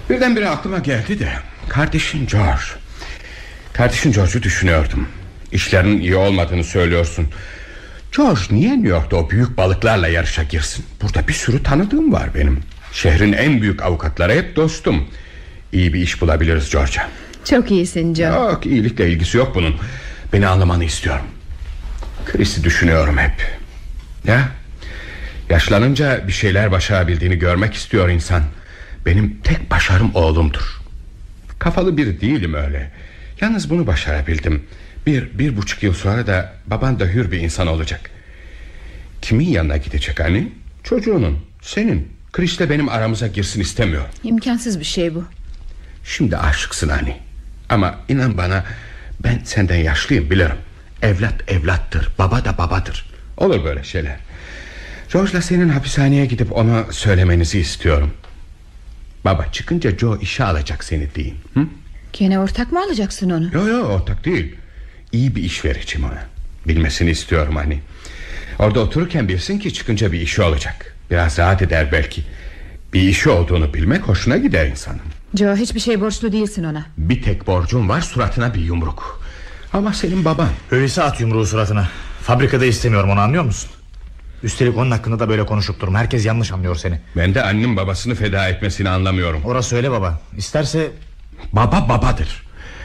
Birdenbire aklıma geldi de kardeşin George. Kardeşin George'u düşünüyordum. İşlerinin iyi olmadığını söylüyorsun. George niye New York'ta o büyük balıklarla yarışa girsin? Burada bir sürü tanıdığım var benim. Şehrin en büyük avukatları hep dostum. İyi bir iş bulabiliriz George'a. Çok iyisin John. Yok, iyilikle ilgisi yok bunun. Beni anlamanı istiyorum. Chris'i düşünüyorum hep. Ya, yaşlanınca bir şeyler başarabildiğini görmek istiyor insan. Benim tek başarım oğlumdur. Kafalı biri değilim öyle. Yalnız bunu başarabildim. 1,5 yıl sonra da baban da hür bir insan olacak. Kimin yanına gidecek hani? Çocuğunun, senin. Chris'le benim aramıza girsin istemiyor. İmkansız bir şey bu. Şimdi aşıksın hani. Ama inan bana, ben senden yaşlıyım bilirim. Evlat evlattır, baba da babadır. Olur böyle şeyler. George'la senin hapishaneye gidip ona söylemenizi istiyorum. Baba çıkınca Joe işe alacak seni deyin. Hı? Gene ortak mı alacaksın onu? Yok ortak değil. İyi bir iş vereceğim ona. Bilmesini istiyorum hani. Orada otururken bilsin ki çıkınca bir işi olacak. Biraz rahat eder belki. Bir işi olduğunu bilmek hoşuna gider insanın. Joe, hiçbir şey borçlu değilsin ona. Bir tek borcum var, suratına bir yumruk. Ama senin baban. Öyleyse at yumruğu suratına. Fabrikada istemiyorum, onu anlıyor musun? Üstelik onun hakkında da böyle konuşup durma. Herkes yanlış anlıyor seni. Ben de annem babasını feda etmesini anlamıyorum. Orası öyle baba. İsterse... Baba babadır.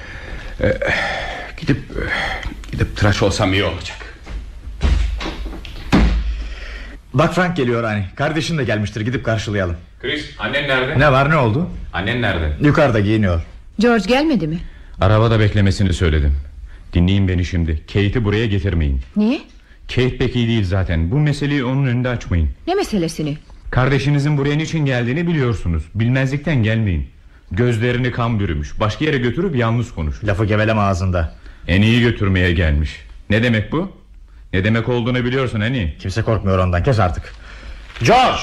Gidip tıraş olsam iyi olacak. Bak Frank geliyor hani. Kardeşin de gelmiştir, gidip karşılayalım. Chris, annen nerede? Ne var, ne oldu? Annen nerede? Yukarıda giyiniyor. George gelmedi mi? Arabada beklemesini söyledim. Dinleyin beni şimdi. Kate'i buraya getirmeyin. Niye? Kate pek iyi değil zaten. Bu meseleyi onun önünde açmayın. Ne meselesini? Kardeşinizin buraya niçin geldiğini biliyorsunuz. Bilmezlikten gelmeyin. Gözlerini kan bürümüş. Başka yere götürüp yalnız konuş. Lafı geveleme ağzında. En iyi götürmeye gelmiş. Ne demek bu? Ne demek olduğunu biliyorsun hani. Kimse korkmuyor ondan, kes artık. George!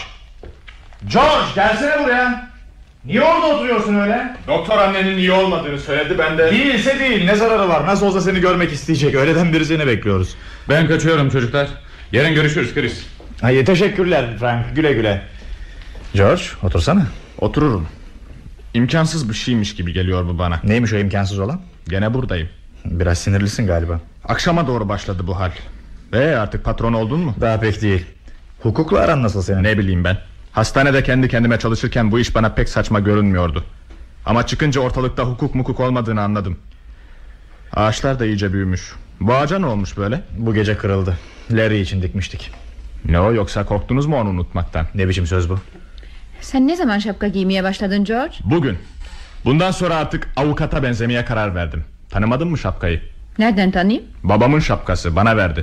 George gelsene buraya. Niye orada oturuyorsun öyle? Doktor annenin iyi olmadığını söyledi, ben de... Değilse değil, ne zararı var? Nasıl olsa seni görmek isteyecek. Öğleden beri seni bekliyoruz. Ben kaçıyorum çocuklar. Yarın görüşürüz Chris. Hayır, teşekkürler Frank, güle güle. George, otursana. Otururum. İmkansız bir şeymiş gibi geliyor bu bana. Neymiş o imkansız olan? Gene buradayım. Biraz sinirlisin galiba. Akşama doğru başladı bu hal. Artık patron oldun mu? Daha pek değil. Hukukla aran nasıl senin? Ne bileyim ben. Hastanede kendi kendime çalışırken bu iş bana pek saçma görünmüyordu. Ama çıkınca ortalıkta hukuk olmadığını anladım. Ağaçlar da iyice büyümüş. Bu ağaca ne olmuş böyle? Bu gece kırıldı. Larry için dikmiştik. Ne o, yoksa korktunuz mu onu unutmaktan? Ne biçim söz bu? Sen ne zaman şapka giymeye başladın George? Bugün. Bundan sonra artık avukata benzemeye karar verdim. Tanımadın mı şapkayı? Nereden tanıyayım? Babamın şapkası, bana verdi.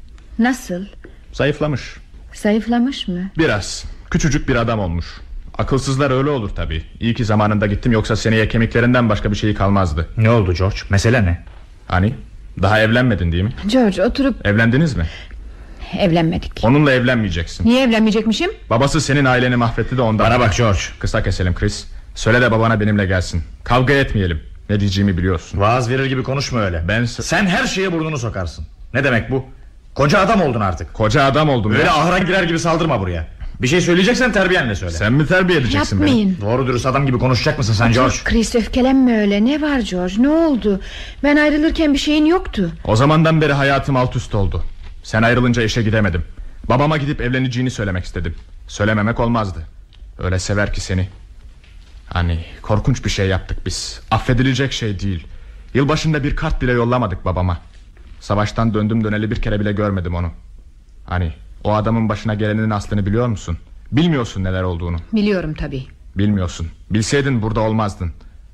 Nasıl? Zayıflamış. Zayıflamış mı? Biraz. Küçücük bir adam olmuş. Akılsızlar öyle olur tabii. İyi ki zamanında gittim, yoksa seneye kemiklerinden başka bir şey kalmazdı. Ne oldu George? Mesele ne? Hani? Daha evlenmedin değil mi? George, oturup... Evlendiniz mi? Evlenmedik. Onunla evlenmeyeceksin. Niye evlenmeyecekmişim? Babası senin aileni mahvetti de ondan. Bana bak George. Kısa keselim Chris. Söyle de babana benimle gelsin. Kavga etmeyelim. Ne diyeceğimi biliyorsun. Vaaz verir gibi konuşma öyle. Sen her şeye burnunu sokarsın. Ne demek bu? Koca adam oldun artık. Koca adam oldum. Öyle ahıra girer gibi saldırma buraya. Bir şey söyleyeceksen terbiyenle söyle. Sen mi terbiye edeceksin Yapmayın. beni? Doğru dürüst adam gibi konuşacak mısın sen George? Chris, öfkelenme öyle. Ne var George, ne oldu? Ben ayrılırken bir şeyin yoktu. O zamandan beri hayatım alt üst oldu. Sen ayrılınca işe gidemedim. Babama gidip evleneceğini söylemek istedim. Söylememek olmazdı. Öyle sever ki seni. Hani korkunç bir şey yaptık biz. Affedilecek şey değil. Yılbaşında bir kart bile yollamadık babama. Savaştan döndüm döneli bir kere bile görmedim onu. Hani o adamın başına gelenin aslını biliyor musun? Bilmiyorsun neler olduğunu. Biliyorum tabii. Bilmiyorsun. Bilseydin burada olmazdın.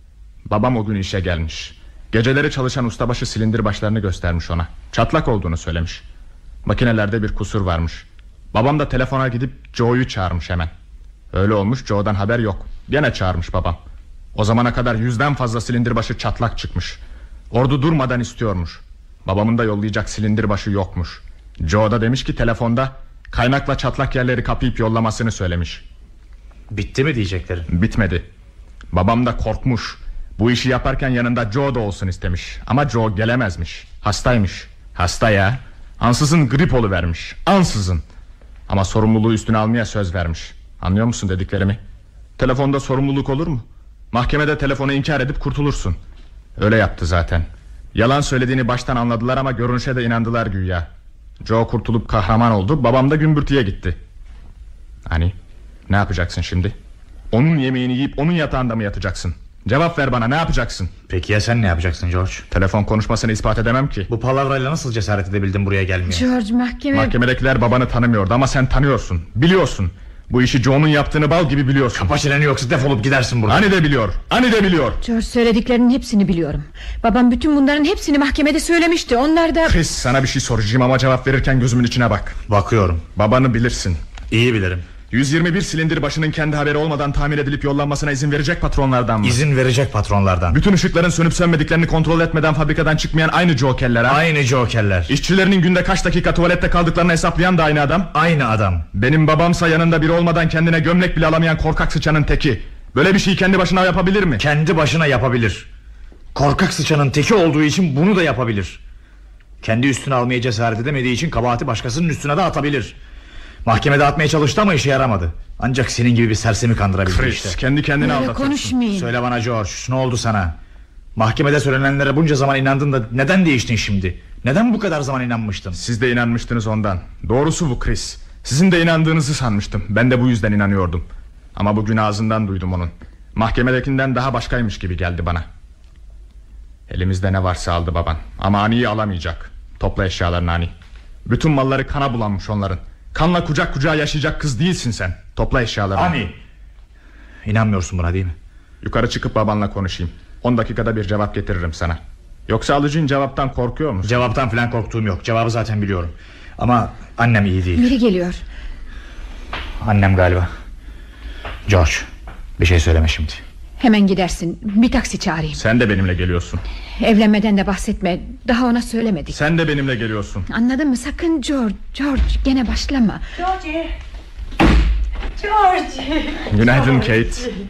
Babam o gün işe gelmiş. Geceleri çalışan ustabaşı silindir başlarını göstermiş ona. Çatlak olduğunu söylemiş. Makinelerde bir kusur varmış. Babam da telefona gidip Joe'yu çağırmış hemen. Öyle olmuş, Joe'dan haber yok. Gene çağırmış babam. O zamana kadar 100'den fazla silindir başı çatlak çıkmış. Ordu durmadan istiyormuş. Babamın da yollayacak silindir başı yokmuş. Joe da demiş ki telefonda kaynakla çatlak yerleri kapayıp yollamasını söylemiş. Bitti mi diyeceklerin? Bitmedi. Babam da korkmuş. Bu işi yaparken yanında Joe da olsun istemiş. Ama Joe gelemezmiş. Hastaymış. Hasta ya. Ansızın grip oluvermiş. Ansızın. Ama sorumluluğu üstüne almaya söz vermiş. Anlıyor musun dediklerimi? Telefonda sorumluluk olur mu? Mahkemede telefonu inkar edip kurtulursun. Öyle yaptı zaten. Yalan söylediğini baştan anladılar ama görünüşe de inandılar güya. Joe kurtulup kahraman oldu, babam da gümbürtüye gitti. Hani ne yapacaksın şimdi? Onun yemeğini yiyip onun yatağında mı yatacaksın? Cevap ver bana, ne yapacaksın? Peki ya sen ne yapacaksın George? Telefon konuşmasını ispat edemem ki. Bu palavrayla nasıl cesaret edebildin buraya gelmeye? George, Mahkemedekiler babanı tanımıyordu ama sen tanıyorsun. Biliyorsun. Bu işi Joe'nun yaptığını bal gibi biliyorsun. Kapa çeneni yoksa defolup gidersin buradan. Hani de biliyor, hani de biliyor. George, söylediklerinin hepsini biliyorum. Babam bütün bunların hepsini mahkemede söylemişti. Onlar da... Chris, sana bir şey soracağım ama cevap verirken gözümün içine bak. Bakıyorum. Babanı bilirsin. İyi bilirim. 121 silindir başının kendi haberi olmadan tamir edilip yollanmasına izin verecek patronlardan mı? İzin verecek patronlardan. Bütün ışıkların sönüp sönmediklerini kontrol etmeden fabrikadan çıkmayan aynı jokerler ha? Aynı jokerler. İşçilerinin günde kaç dakika tuvalette kaldıklarını hesaplayan da aynı adam. Aynı adam. Benim babamsa yanında biri olmadan kendine gömlek bile alamayan korkak sıçanın teki. Böyle bir şeyi kendi başına yapabilir mi? Kendi başına yapabilir. Korkak sıçanın teki olduğu için bunu da yapabilir. Kendi üstüne almaya cesaret edemediği için kabahati başkasının üstüne de atabilir. Mahkemede atmaya çalıştı ama işe yaramadı. Ancak senin gibi bir sersemi kandırabildi Chris, işte. kendi kendine Böyle aldatıyorsun. konuşmayın. Söyle bana George, ne oldu sana? Mahkemede söylenenlere bunca zaman inandın da neden değiştin şimdi? Neden bu kadar zaman inanmıştın? Siz de inanmıştınız ondan. Doğrusu bu Chris. Sizin de inandığınızı sanmıştım. Ben de bu yüzden inanıyordum. Ama bugün ağzından duydum onun. Mahkemedekinden daha başkaymış gibi geldi bana. Elimizde ne varsa aldı baban. Ama Ani'yi alamayacak. Topla eşyalarını Ani. Bütün malları kana bulanmış onların. Kanla kucak kucağa yaşayacak kız değilsin sen. Topla eşyalarını. Ani. İnanmıyorsun buna değil mi? Yukarı çıkıp babanla konuşayım. 10 dakikada bir cevap getiririm sana. Yoksa alıcın cevaptan korkuyor musun? Cevaptan falan korktuğum yok. Cevabı zaten biliyorum. Ama annem iyi değil. Biri geliyor. Annem galiba. George, bir şey söyleme şimdi. Hemen gidersin, bir taksi çağırayım. Sen de benimle geliyorsun. Evlenmeden de bahsetme. Daha ona söylemedik. Sen de benimle geliyorsun. Anladın mı? Sakın George. George, gene başlama. George. Günaydın Kate.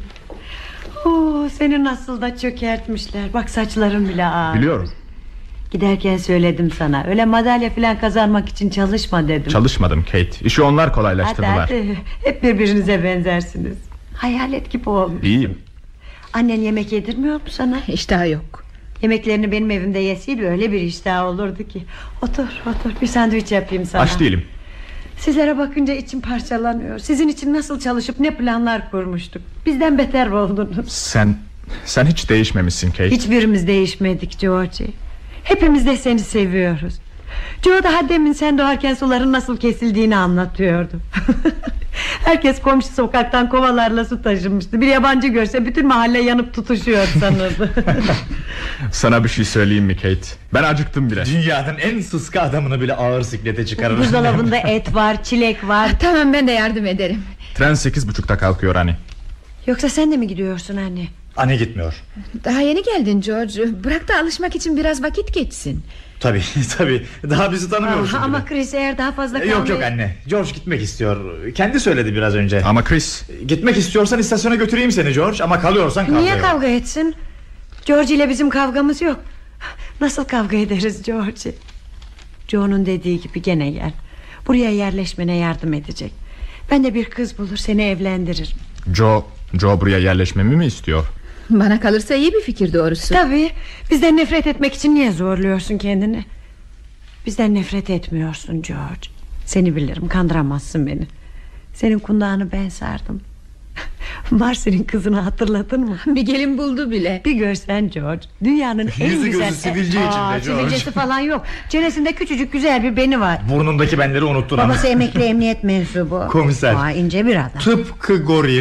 Seni nasıl da çökertmişler. Bak saçların bile ağır. Biliyorum. Giderken söyledim sana. Öyle madalya falan kazanmak için çalışma dedim. Çalışmadım Kate. İşi onlar kolaylaştırdılar. Hadi. Hep birbirinize benzersiniz. Hayalet gibi olmuş. İyiyim. Annen yemek yedirmiyor mu sana? İştahı yok. Yemeklerini benim evimde yeseydi öyle bir iştah olurdu ki. Otur bir sandviç yapayım sana. Aç değilim. Sizlere bakınca içim parçalanıyor. Sizin için nasıl çalışıp ne planlar kurmuştuk. Bizden beter oldunuz. Sen hiç değişmemişsin Kate. Hiçbirimiz değişmedik George. Hepimiz de seni seviyoruz. Joe daha demin sen doğarken suların nasıl kesildiğini anlatıyordu. Herkes komşu sokaktan kovalarla su taşımıştı. Bir yabancı görse bütün mahalle yanıp tutuşuyor sanırdı. Sana bir şey söyleyeyim mi Kate? Ben acıktım bile. Dünyanın en sıska adamını bile ağır siklete çıkarır. Buzdolabında et var, çilek var. Tamam, ben de yardım ederim. Tren 8.30'da kalkıyor hani. Yoksa sen de mi gidiyorsun anne? Anne gitmiyor. Daha yeni geldin George. Bırak da alışmak için biraz vakit geçsin. Tabii daha bizi tanımıyorsun. Ama Chris eğer daha fazla kalmayı... Yok anne, George gitmek istiyor. Kendi söyledi biraz önce. Ama Chris... Gitmek istiyorsan istasyona götüreyim seni George. Ama kalıyorsan kavga Niye yok. kavga etsin? George ile bizim kavgamız yok. Nasıl kavga ederiz George? Joe'nun dediği gibi gene gel. Buraya yerleşmene yardım edecek. Ben de bir kız bulur seni evlendiririm. Joe buraya yerleşmemi mi istiyor? Bana kalırsa iyi bir fikir doğrusu. Tabii. Bizden nefret etmek için niye zorluyorsun kendini? Bizden nefret etmiyorsun George. Seni bilirim, kandıramazsın beni. Senin kundağını ben sardım. Marcy'nin kızını hatırladın mı? Bir gelin buldu bile. Bir görsen George. Dünyanın en Yüzü güzel... gözü sivilce içinde George. Sivilcesi falan yok. Çenesinde küçücük güzel bir beni var. Burnundaki benleri unuttun ama. Babası emekli emniyet mensubu. Komiser. İnce bir adam. Tıpkı goril.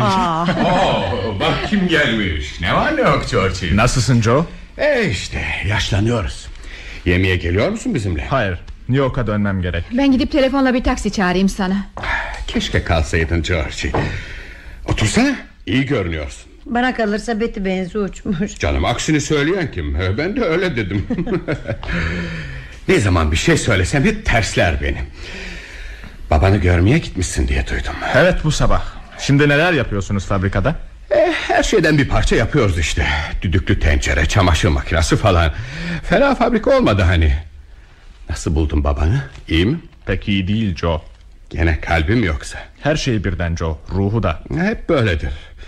Bak kim gelmiş. Ne var ne yok George. Nasılsın Joe? İşte yaşlanıyoruz. Yemeğe geliyor musun bizimle? Hayır, New York'a dönmem gerek. Ben gidip telefonla bir taksi çağırayım sana. Keşke kalsaydın George. Otursana, iyi görünüyorsun. Bana kalırsa Betty benzi uçmuş. Canım, aksini söyleyen kim? Ben de öyle dedim. Ne zaman bir şey söylesem hep tersler beni. Babanı görmeye gitmişsin diye duydum. Evet, bu sabah. Şimdi neler yapıyorsunuz fabrikada? Her şeyden bir parça yapıyoruz işte. Düdüklü tencere, çamaşır makinesi falan. Fena fabrika olmadı hani. Nasıl buldun babanı? İyi mi? Pek iyi değil Joe. Gene kalbim yoksa? Her şey birden Joe, ruhu da. Hep böyledir.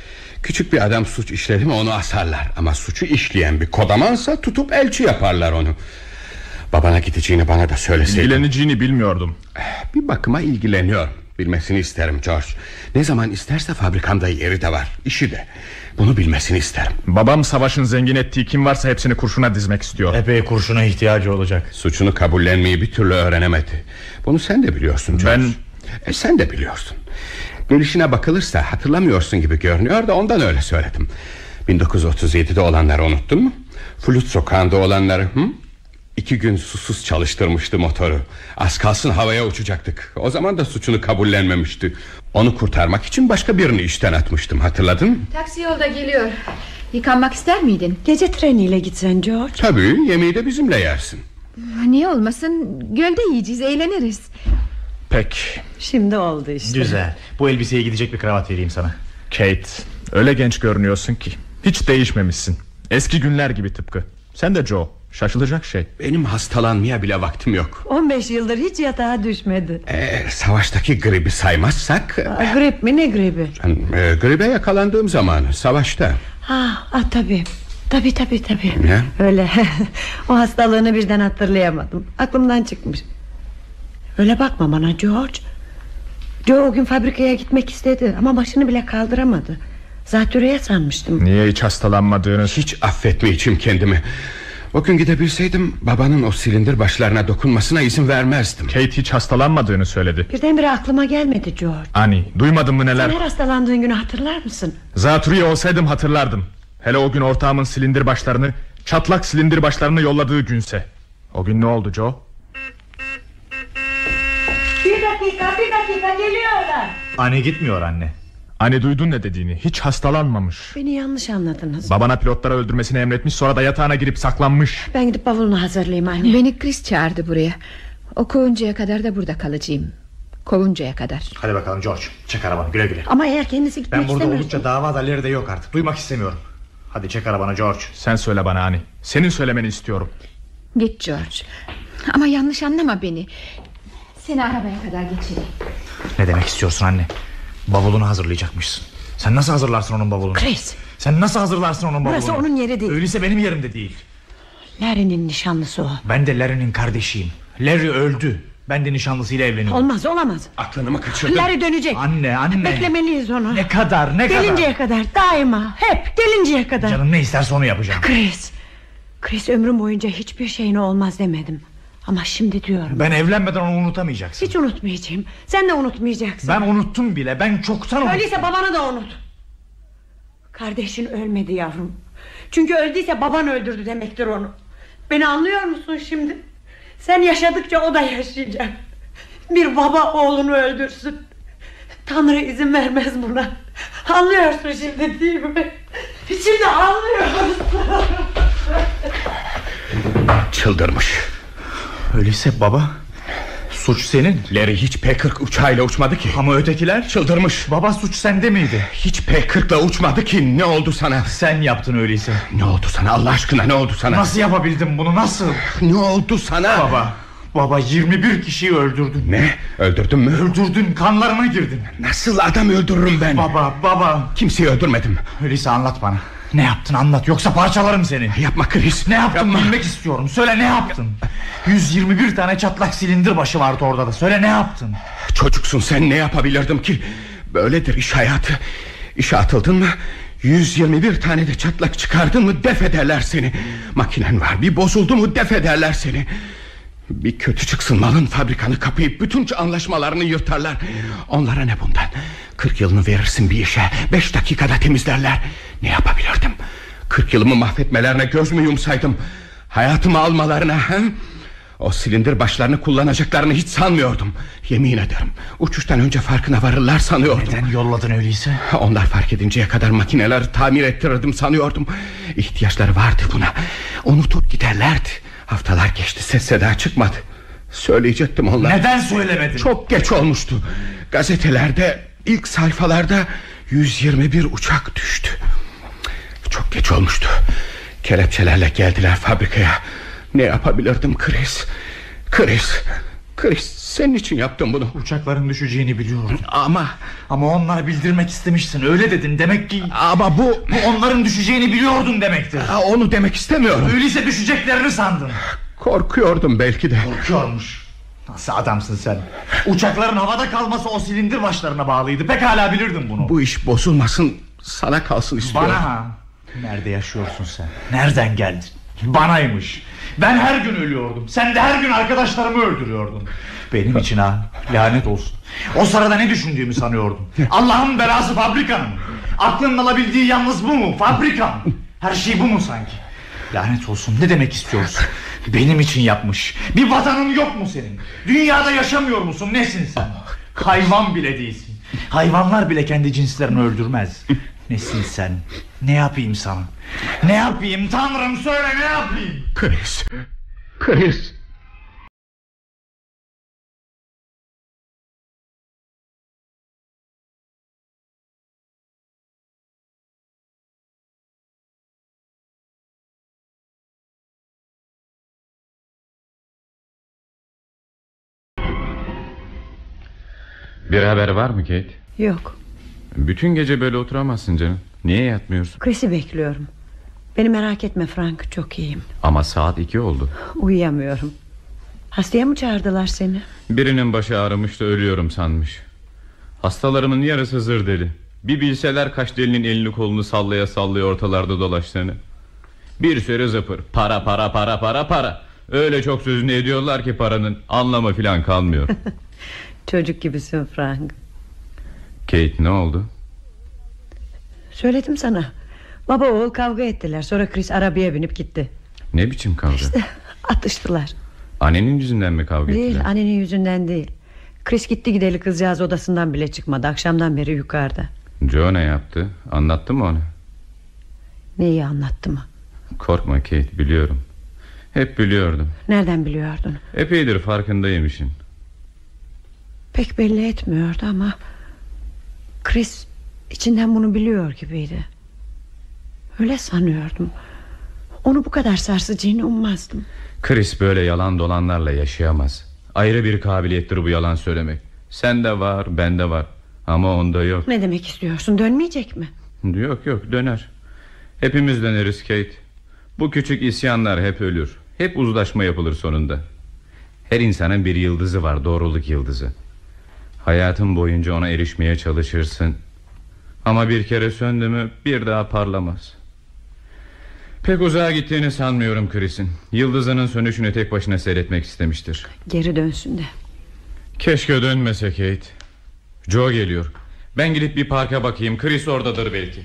Küçük bir adam suç işledi mi onu asarlar. Ama suçu işleyen bir kodamansa tutup elçi yaparlar onu. Babana gideceğini bana da söyleseydin. İlgileneceğini bilmiyordum. Bir bakıma ilgileniyor. Bilmesini isterim George. Ne zaman isterse fabrikamda yeri de var, işi de. Bunu bilmesini isterim. Babam savaşın zengin ettiği kim varsa hepsini kurşuna dizmek istiyor. Epey kurşuna ihtiyacı olacak. Suçunu kabullenmeyi bir türlü öğrenemedi. Bunu sen de biliyorsun George. Sen de biliyorsun. Gelişine bakılırsa hatırlamıyorsun gibi görünüyor da ondan öyle söyledim. 1937'de olanları unuttun mu? Flüt sokağında olanları. 2 gün susuz çalıştırmıştı motoru. Az kalsın havaya uçacaktık. O zaman da suçunu kabullenmemişti. Onu kurtarmak için başka birini işten atmıştım, hatırladın mı? Taksi yolda geliyor. Yıkanmak ister miydin? Gece treniyle gitsen George. Tabii, yemeği de bizimle yersin. Niye olmasın, gölde yiyeceğiz, eğleniriz. Pek. Şimdi oldu işte. Güzel. Bu elbiseye gidecek bir kravat vereyim sana. Kate, öyle genç görünüyorsun ki. Hiç değişmemişsin. Eski günler gibi tıpkı. Sen de Joe. Şaşılacak şey. Benim hastalanmaya bile vaktim yok. 15 yıldır hiç yatağa düşmedi. Savaştaki gribi saymazsak... Grip mi, ne gribi? Gribe yakalandığım zamanı, savaşta. Tabii. Tabii. Ne? Öyle. O hastalığını birden hatırlayamadım. Aklımdan çıkmış. Öyle bakma bana George. Joe o gün fabrikaya gitmek istedi ama başını bile kaldıramadı. Zatürreye sanmıştım. Niye hiç hastalanmadığınız? Hiç affetmeyeceğim kendimi. O gün gidebilseydim babanın o silindir başlarına dokunmasına izin vermezdim. Kate hiç hastalanmadığını söyledi. Birdenbire aklıma gelmedi George. Ani, duymadın mı neler? Sen her hastalandığın günü hatırlar mısın? Zatürre olsaydım hatırlardım. Hele o gün ortağımın silindir başlarını, çatlak silindir başlarını yolladığı günse. O gün ne oldu Joe? Bir dakika geliyorlar. Anne gitmiyor anne. Hani duydun ne dediğini, hiç hastalanmamış. Beni yanlış anladınız. Babana pilotlara öldürmesini emretmiş, sonra da yatağına girip saklanmış. Ben gidip bavulunu hazırlayayım anne. Beni Chris çağırdı buraya. O kovuncaya kadar da burada kalacağım. Kovuncaya kadar. Hadi bakalım George, çek arabanı, güle güle. Ama eğer kendisi gitmek Ben burada istemiyorsa... oldukça dava adayları da yok artık. Duymak istemiyorum. Hadi çek arabanı George. Sen söyle bana Ani. Senin söylemeni istiyorum. Git George. Ama yanlış anlama beni. Seni arabaya kadar geçireyim. Ne demek istiyorsun anne? Bavulunu hazırlayacakmışsın. Sen nasıl hazırlarsın onun bavulunu? Chris, Sen nasıl hazırlarsın onun bavulunu? burası onun yeri değil. Öyleyse benim yerimde değil. Larry'nin nişanlısı o. Ben de Larry'nin kardeşiyim. Larry öldü. Ben de nişanlısıyla evleniyorum. Olmaz, olamaz. Aklını mı kaçırdın? Larry dönecek. Anne. Beklemeliyiz onu. Ne kadar? Gelinceye kadar, daima, hep gelinceye kadar. Canım ne isterse onu yapacağım. Chris, ömrüm boyunca hiçbir şeyine olmaz demedim. Ama şimdi diyorum. Ben evlenmeden onu unutamayacaksın. Hiç unutmayacağım. Sen de unutmayacaksın. Ben unuttum bile. Ben çoktan unuttum. Öyleyse babanı da unut. Kardeşin ölmedi yavrum. Çünkü öldüyse baban öldürdü demektir onu. Beni anlıyor musun şimdi? Sen yaşadıkça o da yaşayacak. Bir baba oğlunu öldürsün. Tanrı izin vermez buna. Anlıyorsun şimdi değil mi? Şimdi anlıyorsun. Çıldırmış. Öyleyse baba, suç senin. Larry hiç P-40 uçağıyla uçmadı ki. Ama ötekiler? Çıldırmış. Baba, suç sende miydi? Hiç P-40'la uçmadı ki. Ne oldu sana? Sen yaptın öyleyse. Ne oldu sana Allah aşkına, ne oldu sana? Nasıl yapabildin bunu, nasıl? Ne oldu sana? Baba 21 kişiyi öldürdün. Ne? Öldürdün mü? Öldürdün, kanlarına girdin. Nasıl adam öldürürüm ben? Baba. Kimseyi öldürmedim. Öyleyse anlat bana. Ne yaptın anlat, yoksa parçalarım seni. Yapma Chris. Ne yaptın Yapma. bilmek istiyorum. Söyle, ne yaptın? 121 tane çatlak silindir başı vardı orada da. Söyle, ne yaptın? Çocuksun sen, ne yapabilirdim ki? Böyledir iş hayatı. İşe atıldın mı 121 tane de çatlak çıkardın mı def ederler seni. Makinen var, bir bozuldu mu def ederler seni. Bir kötü çıksın malın, fabrikanı kapayıp bütün anlaşmalarını yırtarlar. Onlara ne bundan? 40 yılını verirsin bir işe, 5 dakikada temizlerler. Ne yapabilirdim? 40 yılımı mahvetmelerine göz mü yumsaydım? Hayatımı almalarına he? O silindir başlarını kullanacaklarını hiç sanmıyordum. Yemin ederim, uçuştan önce farkına varırlar sanıyordum. Neden yolladın öyleyse? Onlar fark edinceye kadar makineleri tamir ettirirdim sanıyordum. İhtiyaçları vardı buna. Unutup giderlerdi. Haftalar geçti, ses seda çıkmadı. Söyleyecektim onlara. Neden söylemedin? Çok geç olmuştu. Gazetelerde ilk sayfalarda 121 uçak düştü. Çok geç olmuştu. Kelepçelerle geldiler fabrikaya. Ne yapabilirdim Chris? Chris, senin için yaptım bunu. Uçakların düşeceğini biliyordum. Ama onlara bildirmek istemişsin, öyle dedin. Demek ki Ama bu onların düşeceğini biliyordun demektir. Onu demek istemiyorum. Öyleyse düşeceklerini sandın. Korkuyordum belki de. Korkuyormuş. Nasıl adamsın sen? Uçakların havada kalması o silindir başlarına bağlıydı. Pekala bilirdin bunu. Bu iş bozulmasın, sana kalsın istiyorum. Bana ha? Nerede yaşıyorsun sen? Nereden geldin? Banaymış. Ben her gün ölüyordum. Sen de her gün arkadaşlarımı öldürüyordun. Benim için ha, lanet olsun. O sırada ne düşündüğümü sanıyordum. Allah'ın belası fabrikanın. Aklının alabildiği yalnız bu mu? Fabrikan. Her şey bu mu sanki? Lanet olsun, ne demek istiyorsun? Benim için yapmış. Bir vatanın yok mu senin? Dünyada yaşamıyor musun? Nesin sen? Hayvan bile değilsin. Hayvanlar bile kendi cinslerini öldürmez. Nesin sen? Ne yapayım sana? Ne yapayım Tanrım, söyle, ne yapayım? Chris. Bir haber var mı Kate? Yok. Bütün gece böyle oturamazsın canım. Niye yatmıyorsun? Chris'i bekliyorum. Beni merak etme Frank, çok iyiyim. Ama saat 2 oldu. Uyuyamıyorum. Hastaya mı çağırdılar seni? Birinin başı ağrımış da ölüyorum sanmış. Hastalarımın yarısı zır deli. Bir bilseler kaç delinin elini kolunu sallaya sallaya ortalarda dolaştığını. Bir sürü zıpır. Para. Öyle çok sözünü ediyorlar ki paranın anlamı filan kalmıyor. Çocuk gibisin Frank. Kate, ne oldu? Söyledim sana. Baba oğul kavga ettiler. Sonra Chris arabaya binip gitti. Ne biçim kavga? İşte atıştılar. Annenin yüzünden mi kavga ettiler? Değil, annenin yüzünden değil. Chris gitti gideli kızcağız odasından bile çıkmadı. Akşamdan beri yukarıda. Joe ne yaptı? Anlattı mı ona? Neyi anlattı mı? Korkma Kate, biliyorum. Hep biliyordum. Nereden biliyordun? Epeydir farkındayım işin. Pek belli etmiyordu ama Chris içinden bunu biliyor gibiydi. Öyle sanıyordum. Onu bu kadar sarsacağını ummazdım. Chris böyle yalan dolanlarla yaşayamaz. Ayrı bir kabiliyettir bu yalan söylemek. Sende var, bende var. Ama onda yok. Ne demek istiyorsun, dönmeyecek mi? Yok döner. Hepimiz döneriz Kate. Bu küçük isyanlar hep ölür. Hep uzlaşma yapılır sonunda. Her insanın bir yıldızı var, doğruluk yıldızı. Hayatın boyunca ona erişmeye çalışırsın. Ama bir kere söndü mü bir daha parlamaz. Pek uzağa gittiğini sanmıyorum Chris'in. Yıldızının sönüşünü tek başına seyretmek istemiştir. Geri dönsün de. Keşke dönmese Kate. Joe geliyor. Ben gidip bir parka bakayım. Chris oradadır belki.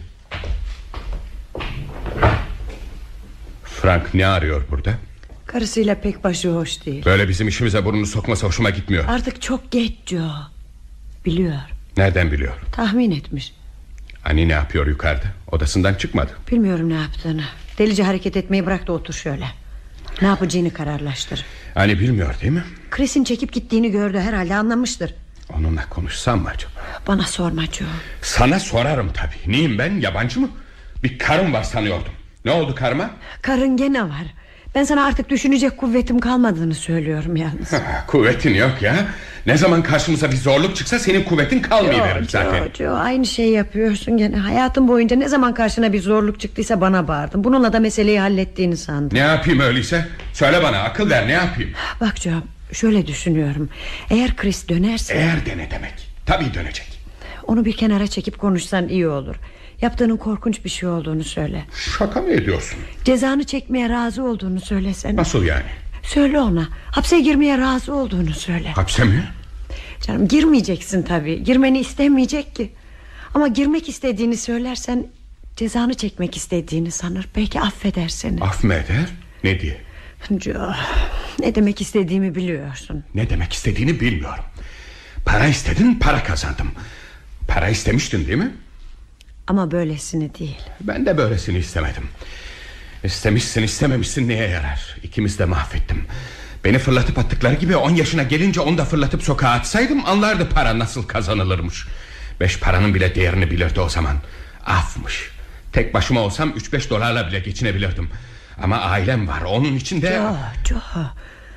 Frank ne arıyor burada? Karısıyla pek başı hoş değil. Böyle bizim işimize burnunu sokması hoşuma gitmiyor. Artık çok geç Joe. Biliyor. Nereden biliyor? Tahmin etmiş. Anne ne yapıyor yukarıda? Odasından çıkmadı. Bilmiyorum ne yaptığını. Delice hareket etmeyi bırak da otur şöyle. Ne yapacağını kararlaştır. Anne bilmiyor değil mi? Chris'in çekip gittiğini gördü, herhalde anlamıştır. Onunla konuşsam mı acaba? Bana sorma Joe. Sana sorarım tabii. Neyim ben, yabancı mı? Bir karım var sanıyordum. Ne oldu karıma? Karın gene var. Ben sana artık düşünecek kuvvetim kalmadığını söylüyorum yalnız. Kuvvetin yok ya. Ne zaman karşımıza bir zorluk çıksa senin kuvvetin kalmayıverir zaten. Joe, aynı şeyi yapıyorsun gene. Hayatım boyunca ne zaman karşına bir zorluk çıktıysa bana bağırdın. Bununla da meseleyi hallettiğini sandım. Ne yapayım öyleyse? Söyle bana, akıl ver, ne yapayım? Bak Joe, şöyle düşünüyorum. Eğer Chris dönerse... Eğer de ne demek? Tabii dönecek. Onu bir kenara çekip konuşsan iyi olur. Yaptığının korkunç bir şey olduğunu söyle. Şaka mı ediyorsun? Cezanı çekmeye razı olduğunu söylesene. Nasıl yani? Söyle ona, hapse girmeye razı olduğunu söyle. Hapse mi? Canım, girmeyeceksin tabii. Girmeni istemeyecek ki. Ama girmek istediğini söylersen cezanı çekmek istediğini sanır. Belki affeder seni. Af mı eder? Ne diye? Joe, ne demek istediğimi biliyorsun. Ne demek istediğini bilmiyorum. Para istedin, para kazandım. Para istemiştin değil mi? Ama böylesini değil. Ben de böylesini istemedim. İstemişsin istememişsin neye yarar? İkimiz de mahvettim. Beni fırlatıp attıkları gibi 10 yaşına gelince onu da fırlatıp sokağa atsaydım anlardı para nasıl kazanılırmış. 5 paranın bile değerini bilirdi o zaman. Afmış. Tek başıma olsam 3-5 dolarla bile geçinebilirdim. Ama ailem var, onun için de... Joe,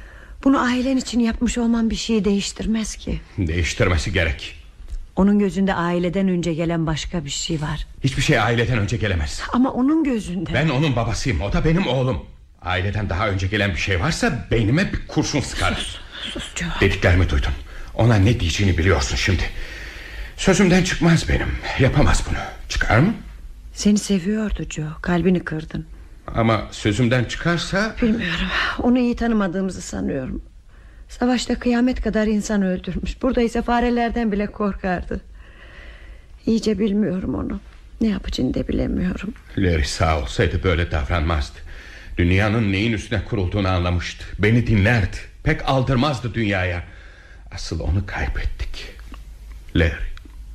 Bunu ailen için yapmış olman bir şeyi değiştirmez ki. Değiştirmesi gerek. Onun gözünde aileden önce gelen başka bir şey var. Hiçbir şey aileden önce gelemez. Ama onun gözünde. Ben onun babasıyım, o da benim oğlum. Aileden daha önce gelen bir şey varsa beynime bir kurşun sıkar. Sus Joe. Dediklerimi duydun. Ona ne diyeceğini biliyorsun şimdi. Sözümden çıkmaz benim. Yapamaz bunu. Çıkar mı? Seni seviyordu Joe. Kalbini kırdın. Ama sözümden çıkarsa... Bilmiyorum. Onu iyi tanımadığımızı sanıyorum. Savaşta kıyamet kadar insan öldürmüş. Burada ise farelerden bile korkardı. İyice bilmiyorum onu. Ne yapacağını da bilemiyorum. Larry sağ olsaydı böyle davranmazdı. Dünyanın neyin üstüne kurulduğunu anlamıştı. Beni dinlerdi. Pek aldırmazdı dünyaya. Asıl onu kaybettik. Larry.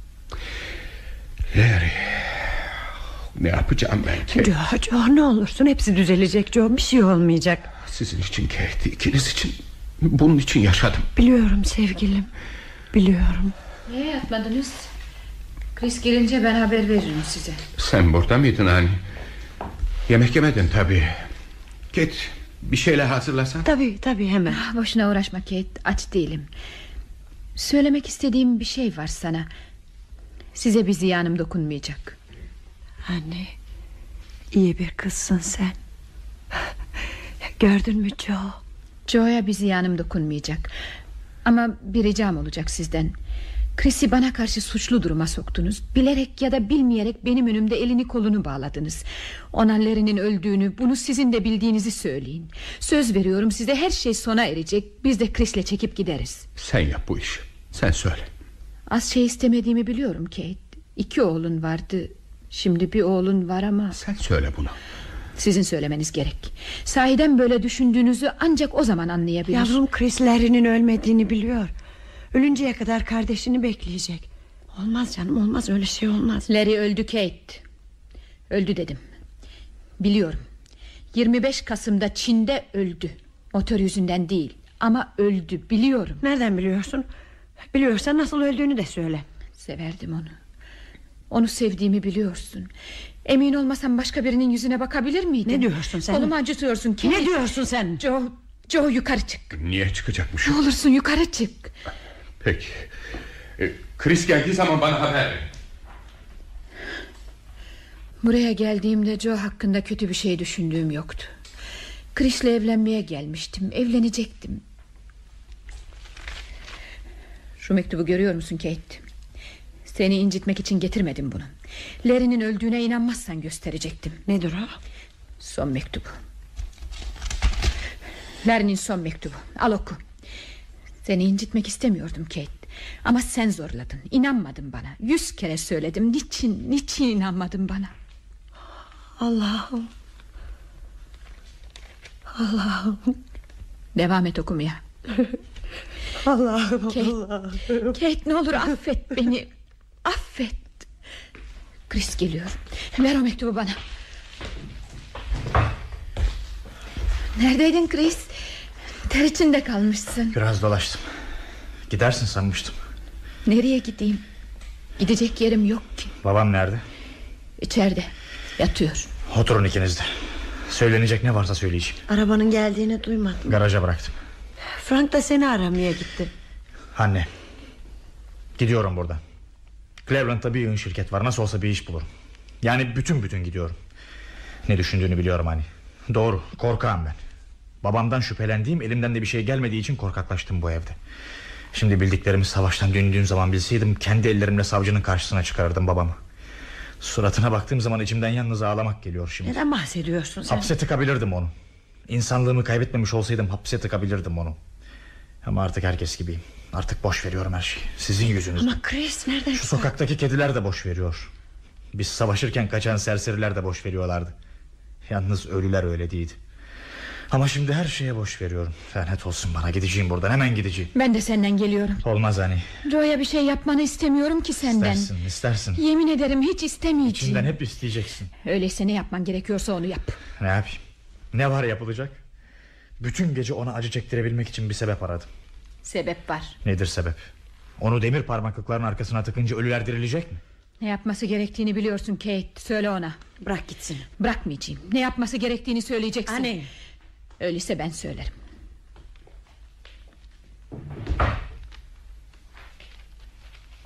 Ne yapacağım ben ki? Joe ne olursun, hepsi düzelecek Joe. Bir şey olmayacak. Sizin için Kate, ikiniz için. Bunun için yaşadım. Biliyorum sevgilim. Biliyorum. Niye yatmadınız? Chris gelince ben haber veririm size. Sen burada mıydın hani? Yemek yemedin tabii. Kate, bir şeyler hazırlasan. Tabii hemen. Boşuna uğraşma Kate, aç değilim. Söylemek istediğim bir şey var sana. Size bir ziyanım dokunmayacak. Anne, iyi bir kızsın sen. Gördün mü Joe? Joe'ya bir ziyanım dokunmayacak. Ama bir ricam olacak sizden. Chris'i bana karşı suçlu duruma soktunuz. Bilerek ya da bilmeyerek benim önümde elini kolunu bağladınız. Ona Larry'nin öldüğünü, bunu sizin de bildiğinizi söyleyin. Söz veriyorum size, her şey sona erecek. Biz de Chris'le çekip gideriz. Sen yap bu işi. Sen söyle. Az şey istemediğimi biliyorum Kate. 2 oğlun vardı. Şimdi bir oğlun var ama... Sen söyle bunu. Sizin söylemeniz gerek. Sahiden böyle düşündüğünüzü ancak o zaman anlayabilir. Yavrum Chris Larry'nin ölmediğini biliyor. Ölünceye kadar kardeşini bekleyecek. Olmaz canım, olmaz, öyle şey olmaz. Larry öldü Kate. Öldü dedim. Biliyorum. 25 Kasım'da Çin'de öldü. Motor yüzünden değil ama öldü, biliyorum. Nereden biliyorsun? Biliyorsan nasıl öldüğünü de söyle. Severdim onu. Onu sevdiğimi biliyorsun. Emin olmasam başka birinin yüzüne bakabilir miydim? Ne diyorsun sen? Kolumu acıtıyorsun Kate. Ne diyorsun sen? Joe yukarı çık. Niye çıkacakmış? Ne olursun yukarı çık. Peki. Chris geldiği zaman bana haber ver. Buraya geldiğimde Joe hakkında kötü bir şey düşündüğüm yoktu. Chris'le evlenmeye gelmiştim. Evlenecektim. Şu mektubu görüyor musun Kate? Seni incitmek için getirmedim bunu. Larry'nin öldüğüne inanmazsan gösterecektim. Nedir o? Son mektubu. Larry'nin son mektubu. Al oku. Seni incitmek istemiyordum Kate. Ama sen zorladın. İnanmadın bana. 100 kere söyledim. Niçin inanmadın bana? Allah'ım. Devam et okumaya. Allah'ım. Kate ne olur affet beni. Affet. Chris geliyor. Ver o mektubu bana. Neredeydin Chris? Ter içinde kalmışsın. Biraz dolaştım. Gidersin sanmıştım. Nereye gideyim? Gidecek yerim yok ki. Babam nerede? İçeride yatıyor. Oturun ikiniz de. Söylenecek ne varsa söyleyeceğim. Arabanın geldiğini duymadım. Garaja bıraktım. Frank da seni aramaya gitti. Anne, gidiyorum buradan. Cleveland'da bir yığın şirket var. Nasıl olsa bir iş bulurum. Yani bütün gidiyorum. Ne düşündüğünü biliyorum hani. Doğru, korkağım ben. Babamdan şüphelendiğim, elimden de bir şey gelmediği için korkaklaştım bu evde. Şimdi bildiklerimi savaştan döndüğüm zaman bilseydim, kendi ellerimle savcının karşısına çıkarırdım babamı. Suratına baktığım zaman içimden yalnız ağlamak geliyor şimdi. Neden bahsediyorsun sen? Hapse tıkabilirdim onu. İnsanlığımı kaybetmemiş olsaydım hapse tıkabilirdim onu. Ama artık herkes gibiyim. Artık boş veriyorum her şeyi. Sizin yüzünüzden. Ama Chris nereden? Şu sokaktaki kediler de boş veriyor. Biz savaşırken kaçan serseriler de boş veriyorlardı. Yalnız ölüler öyle değildi. Ama şimdi her şeye boş veriyorum. Lanet olsun bana, gideceğim buradan, hemen gideceğim. Ben de senden geliyorum. Olmaz hani. Joe'ya bir şey yapmanı istemiyorum ki senden. İstersin. Yemin ederim hiç istemeyeceğim. İçinden hep isteyeceksin. Öyleyse ne yapman gerekiyorsa onu yap. Ne yapayım? Ne var yapılacak? Bütün gece ona acı çektirebilmek için bir sebep aradım. Sebep var. Nedir sebep? Onu demir parmaklıkların arkasına tıkınca ölüler dirilecek mi? Ne yapması gerektiğini biliyorsun Kate. Söyle ona. Bırak gitsin. Bırakmayacağım. Ne yapması gerektiğini söyleyeceksin. Anne. Öyleyse ben söylerim.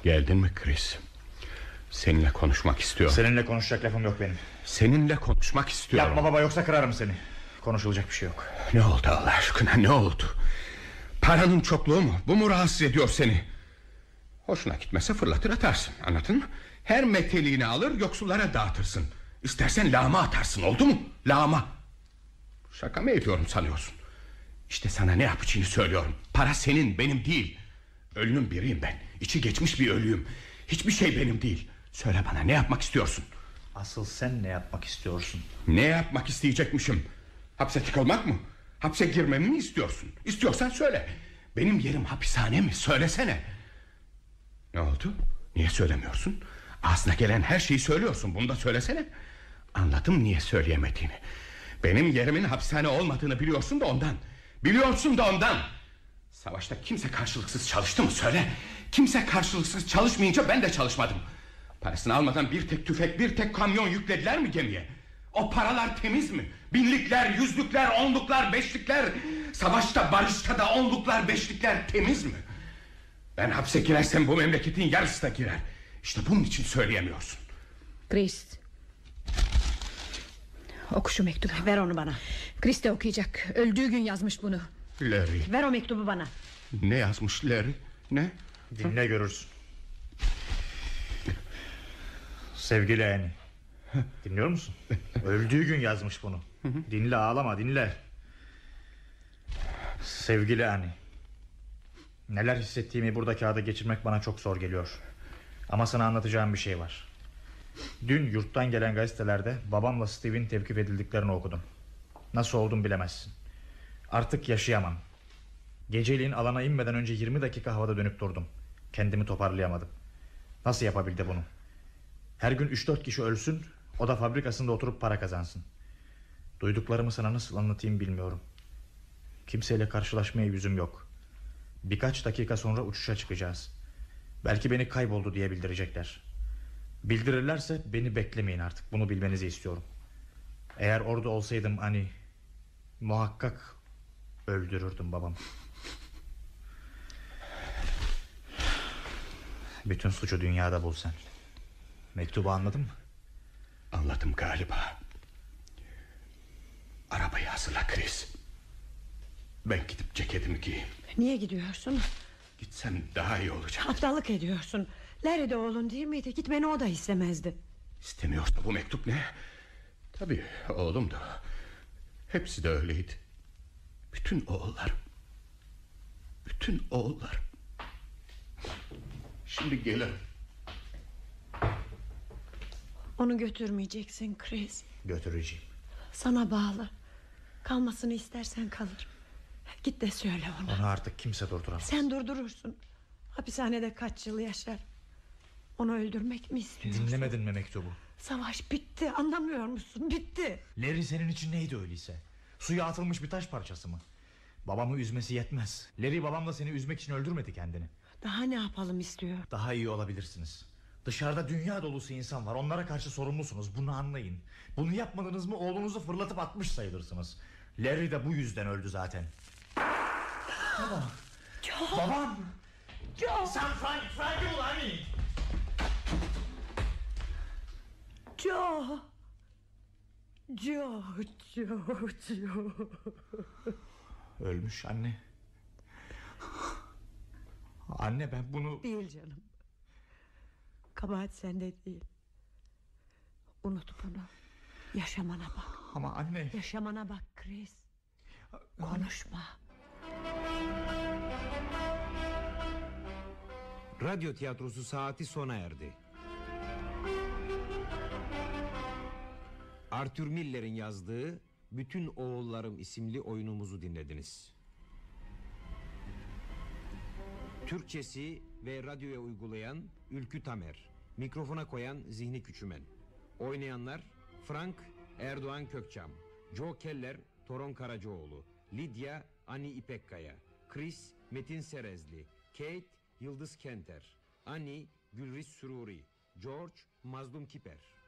Geldin mi Chris? Seninle konuşmak istiyorum. Seninle konuşacak lafım yok benim. Seninle konuşmak istiyorum. Yapma baba, yoksa kırarım seni. Konuşulacak bir şey yok. Ne oldu Allah aşkına, ne oldu? Paranın çokluğu mu? Bu mu rahatsız ediyor seni? Hoşuna gitmese fırlatır atarsın, anladın mı? Her meteliğini alır yoksullara dağıtırsın. İstersen lağma atarsın, oldu mu? Lağma. Şaka mı ediyorum sanıyorsun? İşte sana ne yapacağını söylüyorum. Para senin, benim değil. Ölünün biriyim ben. İçi geçmiş bir ölüyüm. Hiçbir şey benim değil. Söyle bana, ne yapmak istiyorsun? Asıl sen ne yapmak istiyorsun? Ne yapmak isteyecekmişim? Hapse tıkılmak mı? Hapse girmemi mi istiyorsun? İstiyorsan söyle. Benim yerim hapishane mi? Söylesene. Ne oldu? Niye söylemiyorsun? Ağzına gelen her şeyi söylüyorsun. Bunu da söylesene. Anladım niye söyleyemediğini. Benim yerimin hapishane olmadığını biliyorsun da ondan. Biliyorsun da ondan. Savaşta kimse karşılıksız çalıştı mı söyle. Kimse karşılıksız çalışmayınca ben de çalışmadım. Parasını almadan bir tek tüfek, bir tek kamyon yüklediler mi gemiye? O paralar temiz mi? Binlikler, yüzlükler, onluklar, beşlikler. Savaşta, barışta da onluklar, beşlikler temiz mi? Ben hapse girersem bu memleketin yarısı da girer. İşte bunun için söyleyemiyorsun. Chris, oku şu mektubu. Ver onu bana. Chris de okuyacak. Öldüğü gün yazmış bunu. Larry. Ver o mektubu bana. Ne yazmış Larry? Ne? Dinle görürsün. Sevgili Annie, dinliyor musun? Öldüğü gün yazmış bunu. Dinle, ağlama, dinle. Sevgili Annie, neler hissettiğimi burada kağıda geçirmek bana çok zor geliyor. Ama sana anlatacağım bir şey var. Dün yurttan gelen gazetelerde babamla Steve'in tevkif edildiklerini okudum. Nasıl oldum bilemezsin. Artık yaşayamam. Geceliğin alana inmeden önce 20 dakika havada dönüp durdum. Kendimi toparlayamadım. Nasıl yapabildi bunu? Her gün 3-4 kişi ölsün, o da fabrikasında oturup para kazansın. Duyduklarımı sana nasıl anlatayım bilmiyorum. Kimseyle karşılaşmaya yüzüm yok. Birkaç dakika sonra uçuşa çıkacağız. Belki beni kayboldu diye bildirecekler. Bildirirlerse beni beklemeyin artık. Bunu bilmenizi istiyorum. Eğer orada olsaydım hani muhakkak öldürürdüm babamı. Bütün suçu dünyada bul sen. Mektubu anladın mı? Anladım galiba. Arabayı hazırla Chris. Ben gidip ceketimi giyeyim. Niye gidiyorsun? Gitsem daha iyi olacak. Aptallık ediyorsun. Larry de oğlun değil miydi? Gitmeni o da istemezdi. İstemiyorsa bu mektup ne? Tabii oğlumdu. Hepsi de öyleydi. Bütün oğullarım. Bütün oğullarım. Şimdi gelirim. Onu götürmeyeceksin Chris. Götüreceğim. Sana bağlı. Kalmasını istersen kalır. Git de söyle ona. Onu artık kimse durduramaz. Sen durdurursun. Hapishanede kaç yıl yaşar. Onu öldürmek mi istiyorsun? Dinlemedin mi mektubu? Savaş bitti, anlamıyor musun? Bitti. Larry senin için neydi öyleyse? Suya atılmış bir taş parçası mı? Babamı üzmesi yetmez. Larry babamla seni üzmek için öldürmedi kendini. Daha ne yapalım istiyor? Daha iyi olabilirsiniz. Dışarıda dünya dolusu insan var. Onlara karşı sorumlusunuz. Bunu anlayın. Bunu yapmadınız mı oğlunuzu fırlatıp atmış sayılırsınız. Larry de bu yüzden öldü zaten. Baba. Joe. Babam. Joe. Sen Frank'i bul hani. Joe. Joe. Joe. Joe. Ölmüş anne. Anne ben bunu... Değil canım. Kabahat sende değil. Unut bunu. Yaşamana bak. Ama anne... Yaşamana bak Chris. Konuşma. Radyo tiyatrosu saati sona erdi. Arthur Miller'in yazdığı Bütün Oğullarım isimli oyunumuzu dinlediniz. Türkçesi ve radyoya uygulayan Ülkü Tamer, mikrofona koyan Zihni Küçümen. Oynayanlar Frank Erdoğan Kökçam, Joe Keller Toron Karacaoğlu, Lidya Ani İpekkaya, Chris Metin Serezli, Kate Yıldız Kenter, Ani Gülriz Sururi, George Mazlum Kiper.